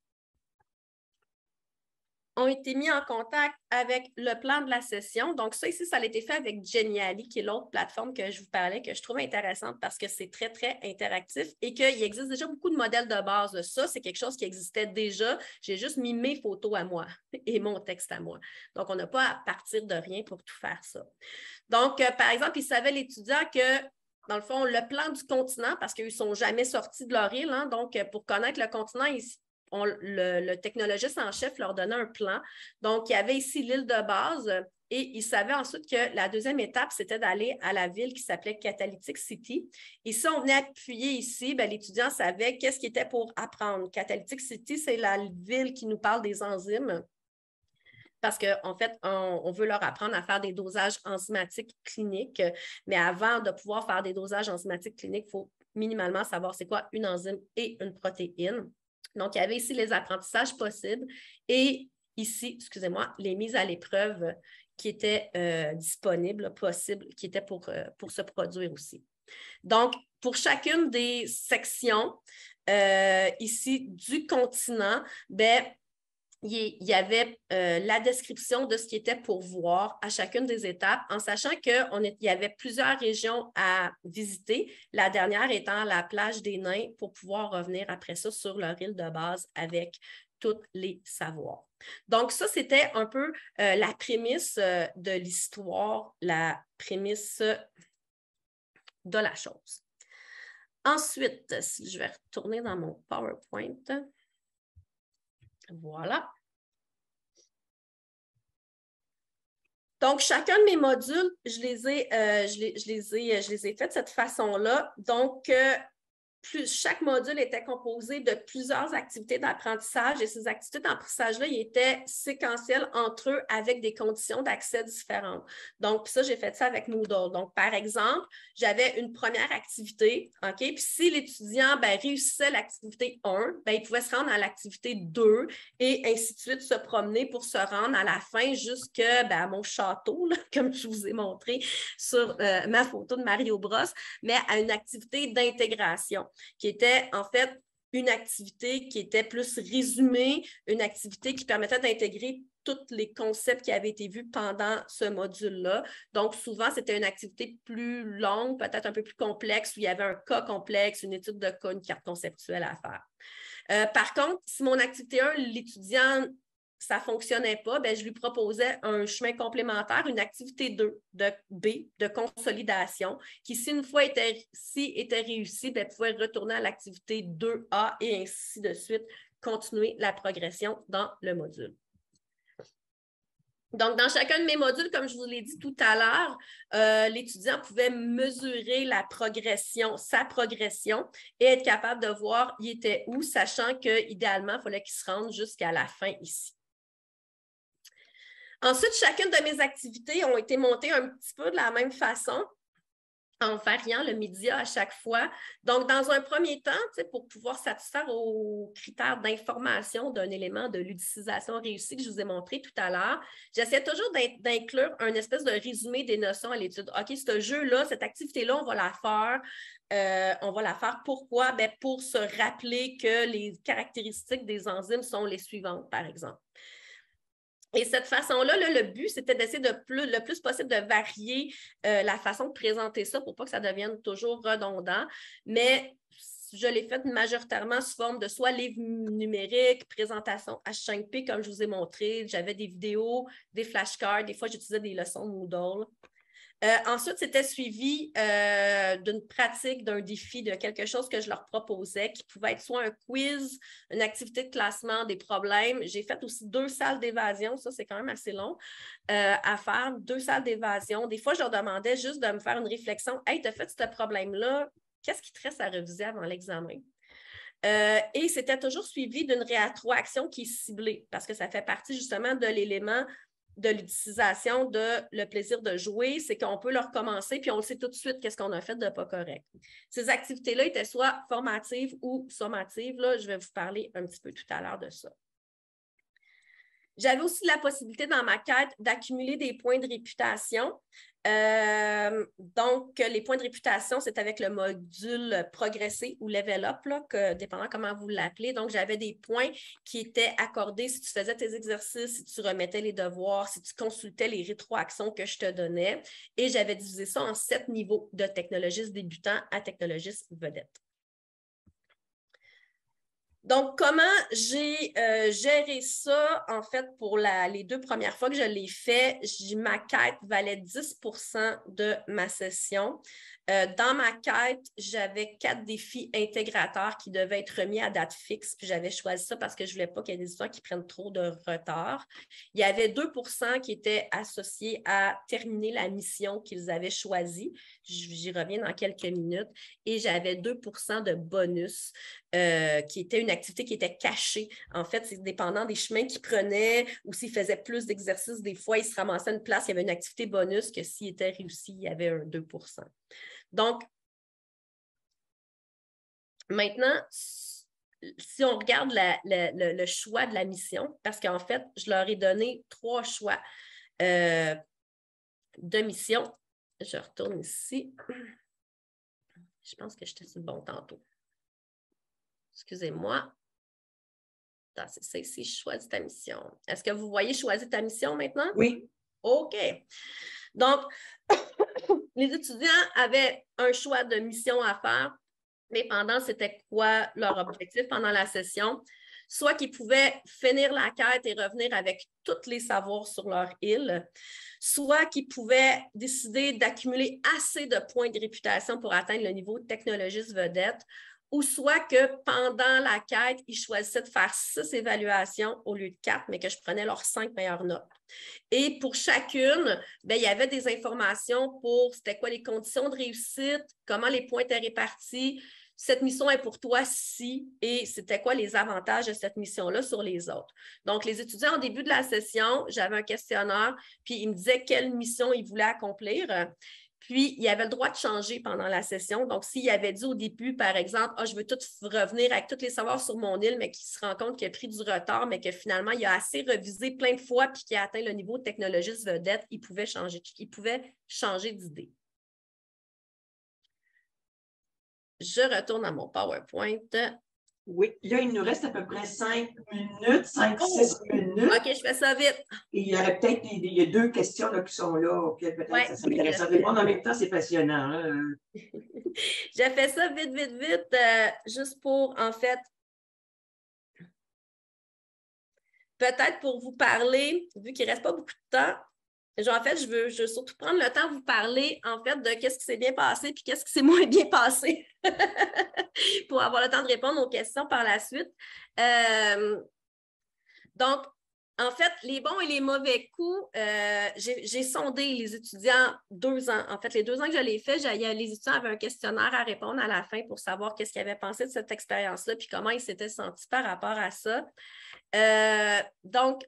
ont été mis en contact avec le plan de la session. Donc, ça ici, ça a été fait avec Genially, qui est l'autre plateforme que je vous parlais, que je trouve intéressante parce que c'est très, très interactif et qu'il existe déjà beaucoup de modèles de base de ça. C'est quelque chose qui existait déjà. J'ai juste mis mes photos à moi et mon texte à moi. Donc, on n'a pas à partir de rien pour tout faire ça. Donc, euh, par exemple, il savait l'étudiant que dans le fond, le plan du continent, parce qu'ils ne sont jamais sortis de leur île, hein, donc pour connaître le continent, ils, on, le, le technologiste en chef leur donnait un plan. Donc, il y avait ici l'île de base et ils savaient ensuite que la deuxième étape, c'était d'aller à la ville qui s'appelait Catalytic City. Et si on venait appuyer ici, l'étudiant savait qu'est-ce qui était pour apprendre. Catalytic City, c'est la ville qui nous parle des enzymes. Parce qu'en en fait, on, on veut leur apprendre à faire des dosages enzymatiques cliniques, mais avant de pouvoir faire des dosages enzymatiques cliniques, il faut minimalement savoir c'est quoi une enzyme et une protéine. Donc, il y avait ici les apprentissages possibles et ici, excusez-moi, les mises à l'épreuve qui étaient euh, disponibles, possibles, qui étaient pour, euh, pour se produire aussi. Donc, pour chacune des sections euh, ici du continent, bien, il y avait euh, la description de ce qui était pour voir à chacune des étapes, en sachant qu'il y avait plusieurs régions à visiter, la dernière étant la plage des Nains, pour pouvoir revenir après ça sur leur île de base avec tous les savoirs. Donc, ça, c'était un peu euh, la prémisse euh, de l'histoire, la prémisse de la chose. Ensuite, si je vais retourner dans mon PowerPoint, voilà. Donc, chacun de mes modules, je les ai, euh, je les, je les ai, je les ai faits de cette façon-là. Donc, euh, plus, chaque module était composé de plusieurs activités d'apprentissage et ces activités d'apprentissage-là, ils étaient séquentielles entre eux avec des conditions d'accès différentes. Donc, ça, j'ai fait ça avec Moodle. Donc, par exemple, j'avais une première activité, OK? Puis si l'étudiant ben, réussissait l'activité un, ben, il pouvait se rendre à l'activité deux et ainsi de suite se promener pour se rendre à la fin jusque ben, à mon château, là, comme je vous ai montré sur euh, ma photo de Mario Bros, mais à une activité d'intégration, qui était en fait une activité qui était plus résumée, une activité qui permettait d'intégrer tous les concepts qui avaient été vus pendant ce module-là. Donc, souvent, c'était une activité plus longue, peut-être un peu plus complexe, où il y avait un cas complexe, une étude de cas, une carte conceptuelle à faire. Euh, par contre, si mon activité un, l'étudiant ça ne fonctionnait pas, bien, je lui proposais un chemin complémentaire, une activité deux de B, de consolidation, qui, si une fois était, si était réussie, bien, pouvait retourner à l'activité deux A et ainsi de suite, continuer la progression dans le module. Donc, dans chacun de mes modules, comme je vous l'ai dit tout à l'heure, euh, l'étudiant pouvait mesurer la progression, sa progression et être capable de voir il était où, sachant qu'idéalement, il fallait qu'il se rende jusqu'à la fin ici. Ensuite, chacune de mes activités ont été montées un petit peu de la même façon, en variant le média à chaque fois. Donc, dans un premier temps, pour pouvoir satisfaire aux critères d'information d'un élément de ludicisation réussie que je vous ai montré tout à l'heure, j'essaie toujours d'inclure un espèce de résumé des notions à l'étude. OK, ce jeu-là, cette activité-là, on va la faire. Euh, on va la faire. Pourquoi? Bien, pour se rappeler que les caractéristiques des enzymes sont les suivantes, par exemple. Et cette façon-là, là, le but, c'était d'essayer de plus, le plus possible de varier euh, la façon de présenter ça pour pas que ça devienne toujours redondant. Mais je l'ai fait majoritairement sous forme de soit livre numérique, présentation H cinq P, comme je vous ai montré. J'avais des vidéos, des flashcards. Des fois, j'utilisais des leçons Moodle. Euh, ensuite, c'était suivi euh, d'une pratique, d'un défi, de quelque chose que je leur proposais, qui pouvait être soit un quiz, une activité de classement, des problèmes. J'ai fait aussi deux salles d'évasion, ça c'est quand même assez long euh, à faire, deux salles d'évasion. Des fois, je leur demandais juste de me faire une réflexion. « Hey, tu as fait ce problème-là, qu'est-ce qui te reste à réviser avant l'examen? » Euh, et c'était toujours suivi d'une rétroaction qui est ciblée, parce que ça fait partie justement de l'élément de l'utilisation de le plaisir de jouer, c'est qu'on peut le recommencer, puis on le sait tout de suite qu'est-ce qu'on a fait de pas correct. Ces activités-là étaient soit formatives ou sommatives. Là, je vais vous parler un petit peu tout à l'heure de ça. J'avais aussi la possibilité dans ma quête d'accumuler des points de réputation. Euh, donc, les points de réputation, c'est avec le module progresser ou level up, là, que, dépendant comment vous l'appelez. Donc, j'avais des points qui étaient accordés si tu faisais tes exercices, si tu remettais les devoirs, si tu consultais les rétroactions que je te donnais. Et j'avais divisé ça en sept niveaux, de technologiste débutant à technologiste vedette. Donc, comment j'ai euh, géré ça, en fait, pour la, les deux premières fois que je l'ai fait, ma quête valait dix pour cent de ma session. Euh, dans ma quête, j'avais quatre défis intégrateurs qui devaient être remis à date fixe, puis j'avais choisi ça parce que je ne voulais pas qu'il y ait des étudiants qui prennent trop de retard. Il y avait deux pour cent qui étaient associés à terminer la mission qu'ils avaient choisie. J'y reviens dans quelques minutes. Et j'avais deux pour cent de bonus, euh, qui était une activité qui était cachée. En fait, c'est dépendant des chemins qu'ils prenaient ou s'ils faisaient plus d'exercices, des fois, ils se ramassaient une place, il y avait une activité bonus que s'il était réussi, il y avait un deux pour cent. Donc, maintenant, si on regarde la, la, le, le choix de la mission, parce qu'en fait, je leur ai donné trois choix euh, de mission. Je retourne ici. Je pense que j'étais sur le bon tantôt. Excusez-moi. C'est ça ici, je choisis ta mission. Est-ce que vous voyez choisir ta mission maintenant? Oui. OK. Donc, les étudiants avaient un choix de mission à faire, dépendant c'était quoi leur objectif pendant la session. Soit qu'ils pouvaient finir la quête et revenir avec tous les savoirs sur leur île, soit qu'ils pouvaient décider d'accumuler assez de points de réputation pour atteindre le niveau de technologiste vedette, ou soit que pendant la quête, ils choisissaient de faire six évaluations au lieu de quatre, mais que je prenais leurs cinq meilleures notes. Et pour chacune, bien, il y avait des informations pour c'était quoi les conditions de réussite, comment les points étaient répartis, cette mission est pour toi si, et c'était quoi les avantages de cette mission-là sur les autres. Donc, les étudiants, au début de la session, j'avais un questionnaire, puis ils me disaient quelle mission ils voulaient accomplir. Puis, il avait le droit de changer pendant la session. Donc, s'il avait dit au début, par exemple, ah, je veux tout revenir avec tous les savoirs sur mon île, mais qu'il se rend compte qu'il a pris du retard, mais que finalement, il a assez revisé plein de fois puis qu'il a atteint le niveau de technologiste vedette, il pouvait changer, il pouvait changer d'idée. Je retourne à mon PowerPoint. Oui, là, il nous reste à peu près cinq minutes, cinq, six oh. minutes. OK, je fais ça vite. Et il y aurait peut-être des, il y a deux questions là, qui sont là, auxquelles peut-être ouais, ça serait intéressant de répondre. En même temps, c'est passionnant. Hein? J'ai fait ça vite, vite, vite, euh, juste pour, en fait, peut-être pour vous parler, vu qu'il ne reste pas beaucoup de temps, genre, en fait, je veux, je veux surtout prendre le temps de vous parler, en fait, de qu'est-ce qui s'est bien passé puis qu'est-ce qui s'est moins bien passé pour avoir le temps de répondre aux questions par la suite. Euh, donc, en fait, les bons et les mauvais coups, euh, j'ai sondé les étudiants deux ans. En fait, les deux ans que je l'ai fait, les étudiants avaient un questionnaire à répondre à la fin pour savoir qu'est-ce qu'ils avaient pensé de cette expérience-là puis comment ils s'étaient sentis par rapport à ça. Euh, donc,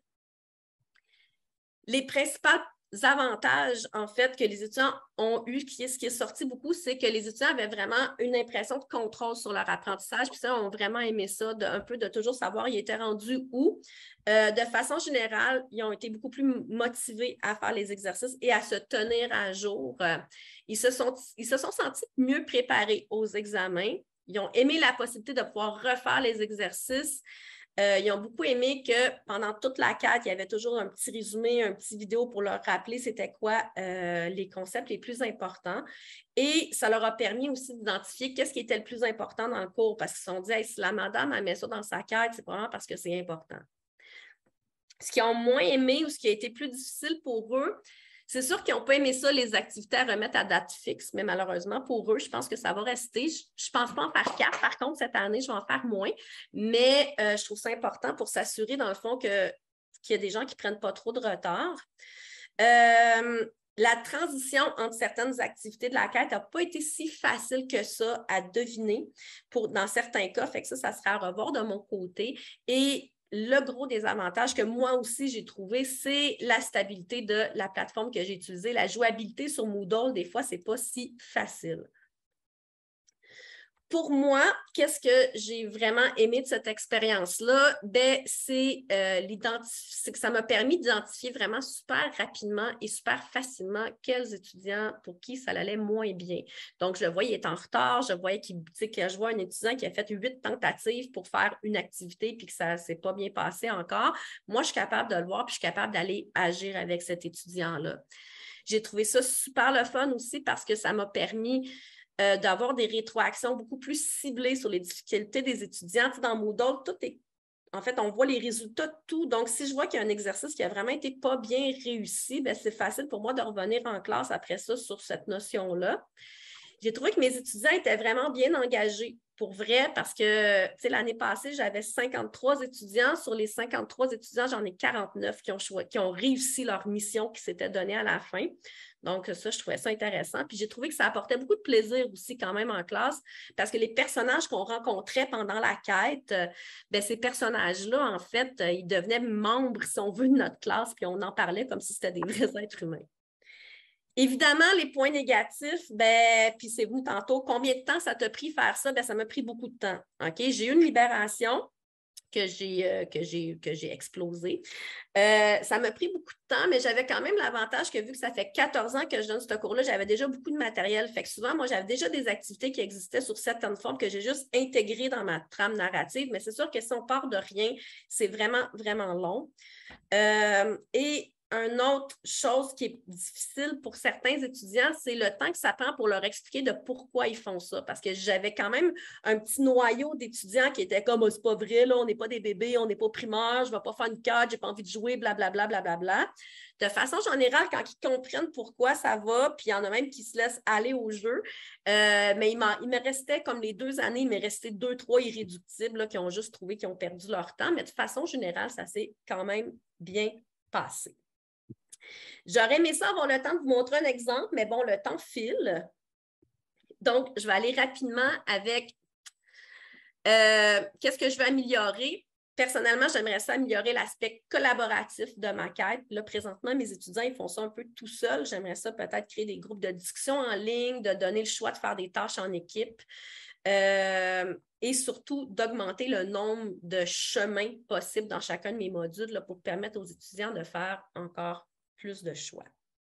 les principales avantages, en fait, que les étudiants ont eu, qui est, ce qui est sorti beaucoup, c'est que les étudiants avaient vraiment une impression de contrôle sur leur apprentissage, puis ça, ont vraiment aimé ça, de, un peu de toujours savoir ils étaient rendus où. Euh, de façon générale, ils ont été beaucoup plus motivés à faire les exercices et à se tenir à jour. Euh, ils se sont, ils se sont sentis mieux préparés aux examens. Ils ont aimé la possibilité de pouvoir refaire les exercices. Euh, ils ont beaucoup aimé que pendant toute la quête, il y avait toujours un petit résumé, un petit vidéo pour leur rappeler c'était quoi euh, les concepts les plus importants. Et ça leur a permis aussi d'identifier qu'est-ce qui était le plus important dans le cours parce qu'ils se sont dit hey, si la madame elle met ça dans sa quête, c'est probablement parce que c'est important. Ce qu'ils ont moins aimé ou ce qui a été plus difficile pour eux, c'est sûr qu'ils n'ont pas aimé ça, les activités à remettre à date fixe, mais malheureusement, pour eux, je pense que ça va rester. Je ne pense pas en faire quatre. Par contre, cette année, je vais en faire moins. Mais euh, je trouve ça important pour s'assurer, dans le fond, que, qu'il y a des gens qui ne prennent pas trop de retard. Euh, la transition entre certaines activités de la quête n'a pas été si facile que ça à deviner pour, dans certains cas. Fait que ça, ça sera à revoir de mon côté. Et le gros désavantage que moi aussi j'ai trouvé, c'est la stabilité de la plateforme que j'ai utilisée. La jouabilité sur Moodle, des fois, ce n'est pas si facile. Pour moi, qu'est-ce que j'ai vraiment aimé de cette expérience-là? Ben, c'est, euh, c'est que ça m'a permis d'identifier vraiment super rapidement et super facilement quels étudiants pour qui ça allait moins bien. Donc, je le voyais être en retard, je voyais qu'il, tu sais, que je vois un étudiant qui a fait huit tentatives pour faire une activité puis que ça ne s'est pas bien passé encore. Moi, je suis capable de le voir puis je suis capable d'aller agir avec cet étudiant-là. J'ai trouvé ça super le fun aussi parce que ça m'a permis Euh, d'avoir des rétroactions beaucoup plus ciblées sur les difficultés des étudiants. Tu sais, dans Moodle, tout est... En fait, on voit les résultats de tout. Donc, si je vois qu'il y a un exercice qui a vraiment été pas bien réussi, bien, c'est facile pour moi de revenir en classe après ça sur cette notion-là. J'ai trouvé que mes étudiants étaient vraiment bien engagés, pour vrai, parce que tu sais, l'année passée, j'avais cinquante-trois étudiants. Sur les cinquante-trois étudiants, j'en ai quarante-neuf qui ont, qui ont réussi leur mission qui s'était donnée à la fin. Donc, ça, je trouvais ça intéressant. Puis j'ai trouvé que ça apportait beaucoup de plaisir aussi quand même en classe parce que les personnages qu'on rencontrait pendant la quête, bien, ces personnages-là, en fait, ils devenaient membres, si on veut, de notre classe, puis on en parlait comme si c'était des vrais êtres humains. Évidemment, les points négatifs, ben, puis c'est venu tantôt, combien de temps ça t'a pris faire ça? Ben, ça m'a pris beaucoup de temps. OK? J'ai eu une libération que j'ai euh, que j'ai que j'ai explosé. Euh, ça m'a pris beaucoup de temps, mais j'avais quand même l'avantage que vu que ça fait quatorze ans que je donne ce cours-là, j'avais déjà beaucoup de matériel. Fait que souvent, moi, j'avais déjà des activités qui existaient sur certaines formes que j'ai juste intégrées dans ma trame narrative. Mais c'est sûr que si on part de rien, c'est vraiment, vraiment long. Euh, et une autre chose qui est difficile pour certains étudiants, c'est le temps que ça prend pour leur expliquer de pourquoi ils font ça. Parce que j'avais quand même un petit noyau d'étudiants qui étaient comme oh, « c'est pas vrai, là, on n'est pas des bébés, on n'est pas primaires, je ne vais pas faire une carte, je n'ai pas envie de jouer, blablabla, blablabla. » De façon générale, quand ils comprennent pourquoi ça va, puis il y en a même qui se laissent aller au jeu, euh, mais il, il me restait, comme les deux années, il me restait deux, trois irréductibles là, qui ont juste trouvé qu'ils ont perdu leur temps. Mais de façon générale, ça s'est quand même bien passé. J'aurais aimé ça avoir le temps de vous montrer un exemple, mais bon, le temps file. Donc, je vais aller rapidement avec euh, qu'est-ce que je veux améliorer. Personnellement, j'aimerais ça améliorer l'aspect collaboratif de ma quête. Là, présentement, mes étudiants, ils font ça un peu tout seuls. J'aimerais ça peut-être créer des groupes de discussion en ligne, de donner le choix de faire des tâches en équipe. Euh, et surtout d'augmenter le nombre de chemins possibles dans chacun de mes modules là, pour permettre aux étudiants de faire encore plus de choix.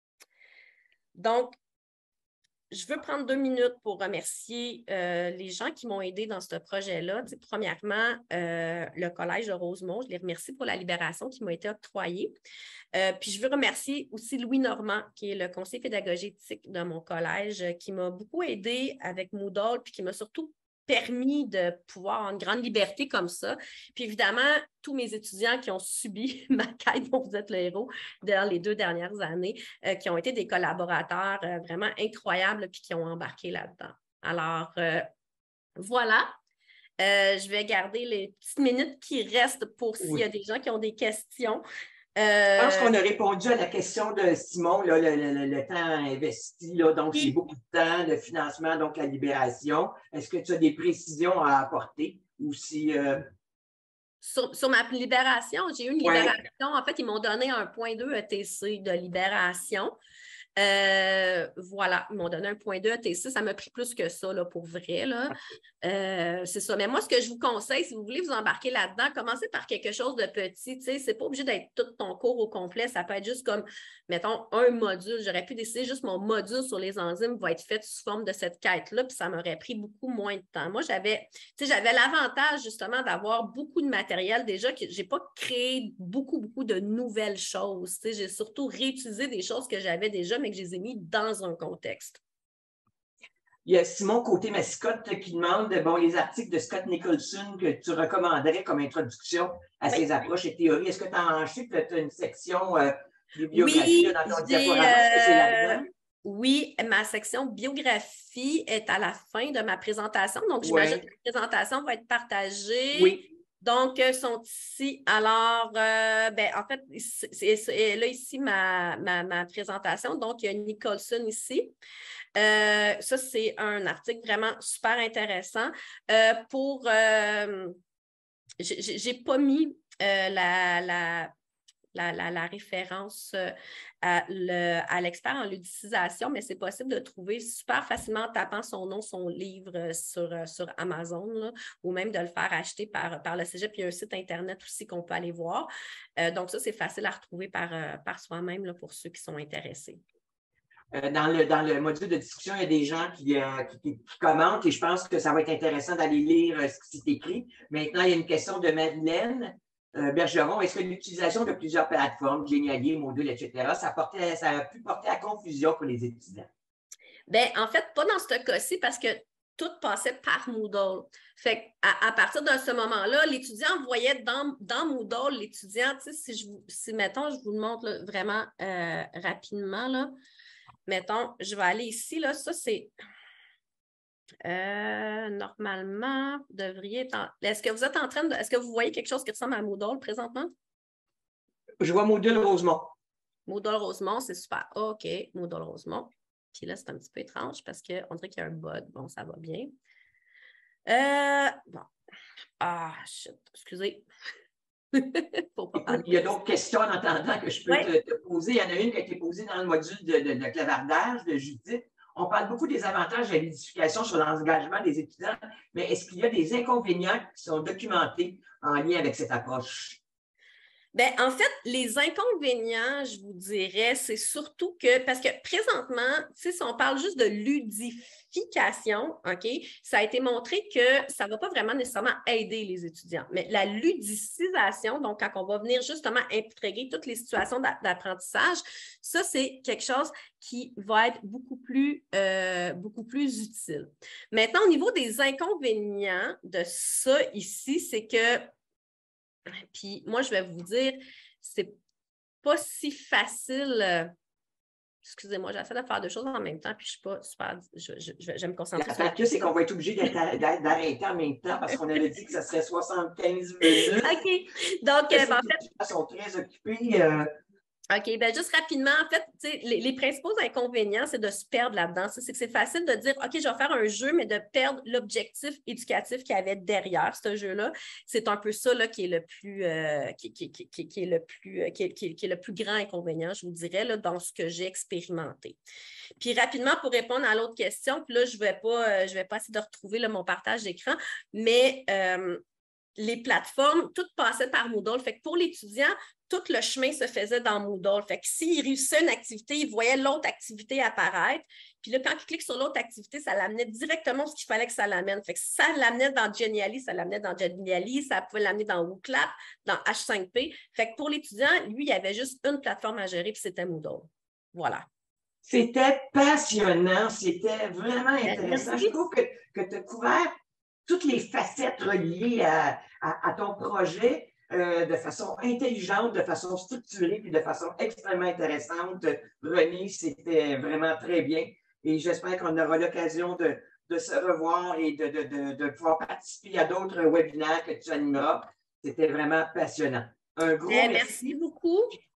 Donc, je veux prendre deux minutes pour remercier euh, les gens qui m'ont aidé dans ce projet-là. Tu sais, premièrement, euh, le Collège de Rosemont, je les remercie pour la libération qui m'a été octroyée. Euh, puis je veux remercier aussi Louis Normand, qui est le conseiller pédagogique de mon collège, qui m'a beaucoup aidé avec Moodle, puis qui m'a surtout permis de pouvoir avoir une grande liberté comme ça. Puis évidemment, tous mes étudiants qui ont subi ma quête dont vous êtes le héros dans les deux dernières années, euh, qui ont été des collaborateurs euh, vraiment incroyables puis qui ont embarqué là-dedans. Alors, euh, voilà. Euh, je vais garder les petites minutes qui restent pour s'il oui. y a des gens qui ont des questions. Euh, Je pense qu'on a répondu à la question de Simon, là, le, le, le temps investi, là, donc oui. c'est beaucoup de temps, de financement, donc la libération. Est-ce que tu as des précisions à apporter ou si… Euh... Sur, sur ma libération, j'ai eu une libération. Ouais. En fait, ils m'ont donné un point deux E T C de libération. Euh, voilà, ils m'ont donné un point deux à T six. Ça m'a pris plus que ça, là, pour vrai. Là. Euh, c'est ça. Mais moi, ce que je vous conseille, si vous voulez vous embarquer là-dedans, commencez par quelque chose de petit. Ce n'est pas obligé d'être tout ton cours au complet. Ça peut être juste comme, mettons, un module. J'aurais pu décider juste mon module sur les enzymes va être fait sous forme de cette quête-là, puis ça m'aurait pris beaucoup moins de temps. Moi, j'avais, j'avais l'avantage, justement, d'avoir beaucoup de matériel déjà, que je n'ai pas créé beaucoup, beaucoup de nouvelles choses. J'ai surtout réutilisé des choses que j'avais déjà, mais que je les ai mis dans un contexte. Il y a Simon Côté-Mascotte qui demande bon, les articles de Scott Nicholson que tu recommanderais comme introduction à ces oui. approches et théories. Est-ce que tu as, je sais que tu as une section euh, bibliographie oui, là, dans ton diaporama? Est-ce que c'est là-dedans? Oui, ma section biographie est à la fin de ma présentation. Donc, j'imagine ouais. que la présentation va être partagée. Oui. Donc, ils sont ici. Alors, euh, ben, en fait, c'est là ici ma, ma, ma présentation. Donc, il y a Nicholson ici. Euh, ça, c'est un article vraiment super intéressant. Euh, pour, euh, j'ai pas mis euh, la, la, la, la, la référence euh, à l'expert en ludicisation, mais c'est possible de trouver super facilement en tapant son nom, son livre sur, sur Amazon, là, ou même de le faire acheter par, par le cégep. Il y a un site Internet aussi qu'on peut aller voir. Euh, donc, ça, c'est facile à retrouver par, par soi-même pour ceux qui sont intéressés. Euh, dans, le, dans le module de discussion, il y a des gens qui, euh, qui, qui commentent et je pense que ça va être intéressant d'aller lire euh, ce qui s'est écrit. Maintenant, il y a une question de Madeleine euh, Bergeron. Est-ce que l'utilisation de plusieurs plateformes, Geniali, Moodle, et cetera, ça, portait, ça a pu porter à confusion pour les étudiants? Bien, en fait, pas dans ce cas-ci parce que tout passait par Moodle. Fait à, à partir de ce moment-là, l'étudiant voyait dans, dans Moodle, l'étudiant, tu sais, si, je vous, si, mettons, je vous le montre là, vraiment euh, rapidement, là. Mettons, je vais aller ici, là, ça c'est, euh, normalement, vous devriez être en... Est-ce que vous êtes en train de, est-ce que vous voyez quelque chose qui ressemble à Moodle présentement? Je vois Moodle Rosemont. Moodle Rosemont, c'est super. OK, Moodle Rosemont. Puis là, c'est un petit peu étrange parce qu'on dirait qu'il y a un bug. Bon, ça va bien. Euh, bon. Ah, shit, excusez. Écoute, il y a d'autres questions en attendant que je peux ouais. te, te poser. Il y en a une qui a été posée dans le module de, de, de clavardage de Judith. On parle beaucoup des avantages de la ludification sur l'engagement des étudiants, mais est-ce qu'il y a des inconvénients qui sont documentés en lien avec cette approche? Bien, en fait, les inconvénients, je vous dirais, c'est surtout que, parce que présentement, si on parle juste de ludification, OK, ça a été montré que ça ne va pas vraiment nécessairement aider les étudiants. Mais la ludicisation, donc quand on va venir justement intégrer toutes les situations d'apprentissage, ça, c'est quelque chose qui va être beaucoup plus, euh, beaucoup plus utile. Maintenant, au niveau des inconvénients de ça ici, c'est que puis moi, je vais vous dire, c'est pas si facile. Euh, excusez-moi, j'essaie de faire deux choses en même temps, puis je suis pas super. Je, je, je vais me concentrer. La sur c'est qu'on va être obligé d'arrêter en même temps parce qu'on avait dit que ça serait soixante-quinze minutes. OK. Donc, euh, ben, en fait. Les gens sont très occupés. Euh... OK, bien juste rapidement, en fait, les, les principaux inconvénients, c'est de se perdre là-dedans. C'est que c'est facile de dire, OK, je vais faire un jeu, mais de perdre l'objectif éducatif qu'il y avait derrière ce jeu-là. C'est un peu ça là, qui est le plus euh, qui, qui, qui, qui est le plus euh, qui, qui, qui est le plus grand inconvénient, je vous dirais, là, dans ce que j'ai expérimenté. Puis rapidement, pour répondre à l'autre question, puis là, je ne vais pas, euh, je vais pas essayer de retrouver là, mon partage d'écran, mais euh, les plateformes, tout passait par Moodle. Fait que pour l'étudiant, tout le chemin se faisait dans Moodle. Fait que s'il réussissait une activité, il voyait l'autre activité apparaître. Puis là, quand il clique sur l'autre activité, ça l'amenait directement ce qu'il fallait que ça l'amène. Fait que si ça l'amenait dans Geniali, ça l'amenait dans Geniali, ça pouvait l'amener dans WooClap, dans H cinq P. Fait que pour l'étudiant, lui, il y avait juste une plateforme à gérer, puis c'était Moodle. Voilà. C'était passionnant, c'était vraiment intéressant. Merci. Je trouve que, que tu as couvert toutes les facettes reliées à, à, à ton projet euh, de façon intelligente, de façon structurée, puis de façon extrêmement intéressante. René, c'était vraiment très bien. Et j'espère qu'on aura l'occasion de, de se revoir et de, de, de, de pouvoir participer à d'autres webinaires que tu animeras. C'était vraiment passionnant. Un gros merci. merci beaucoup.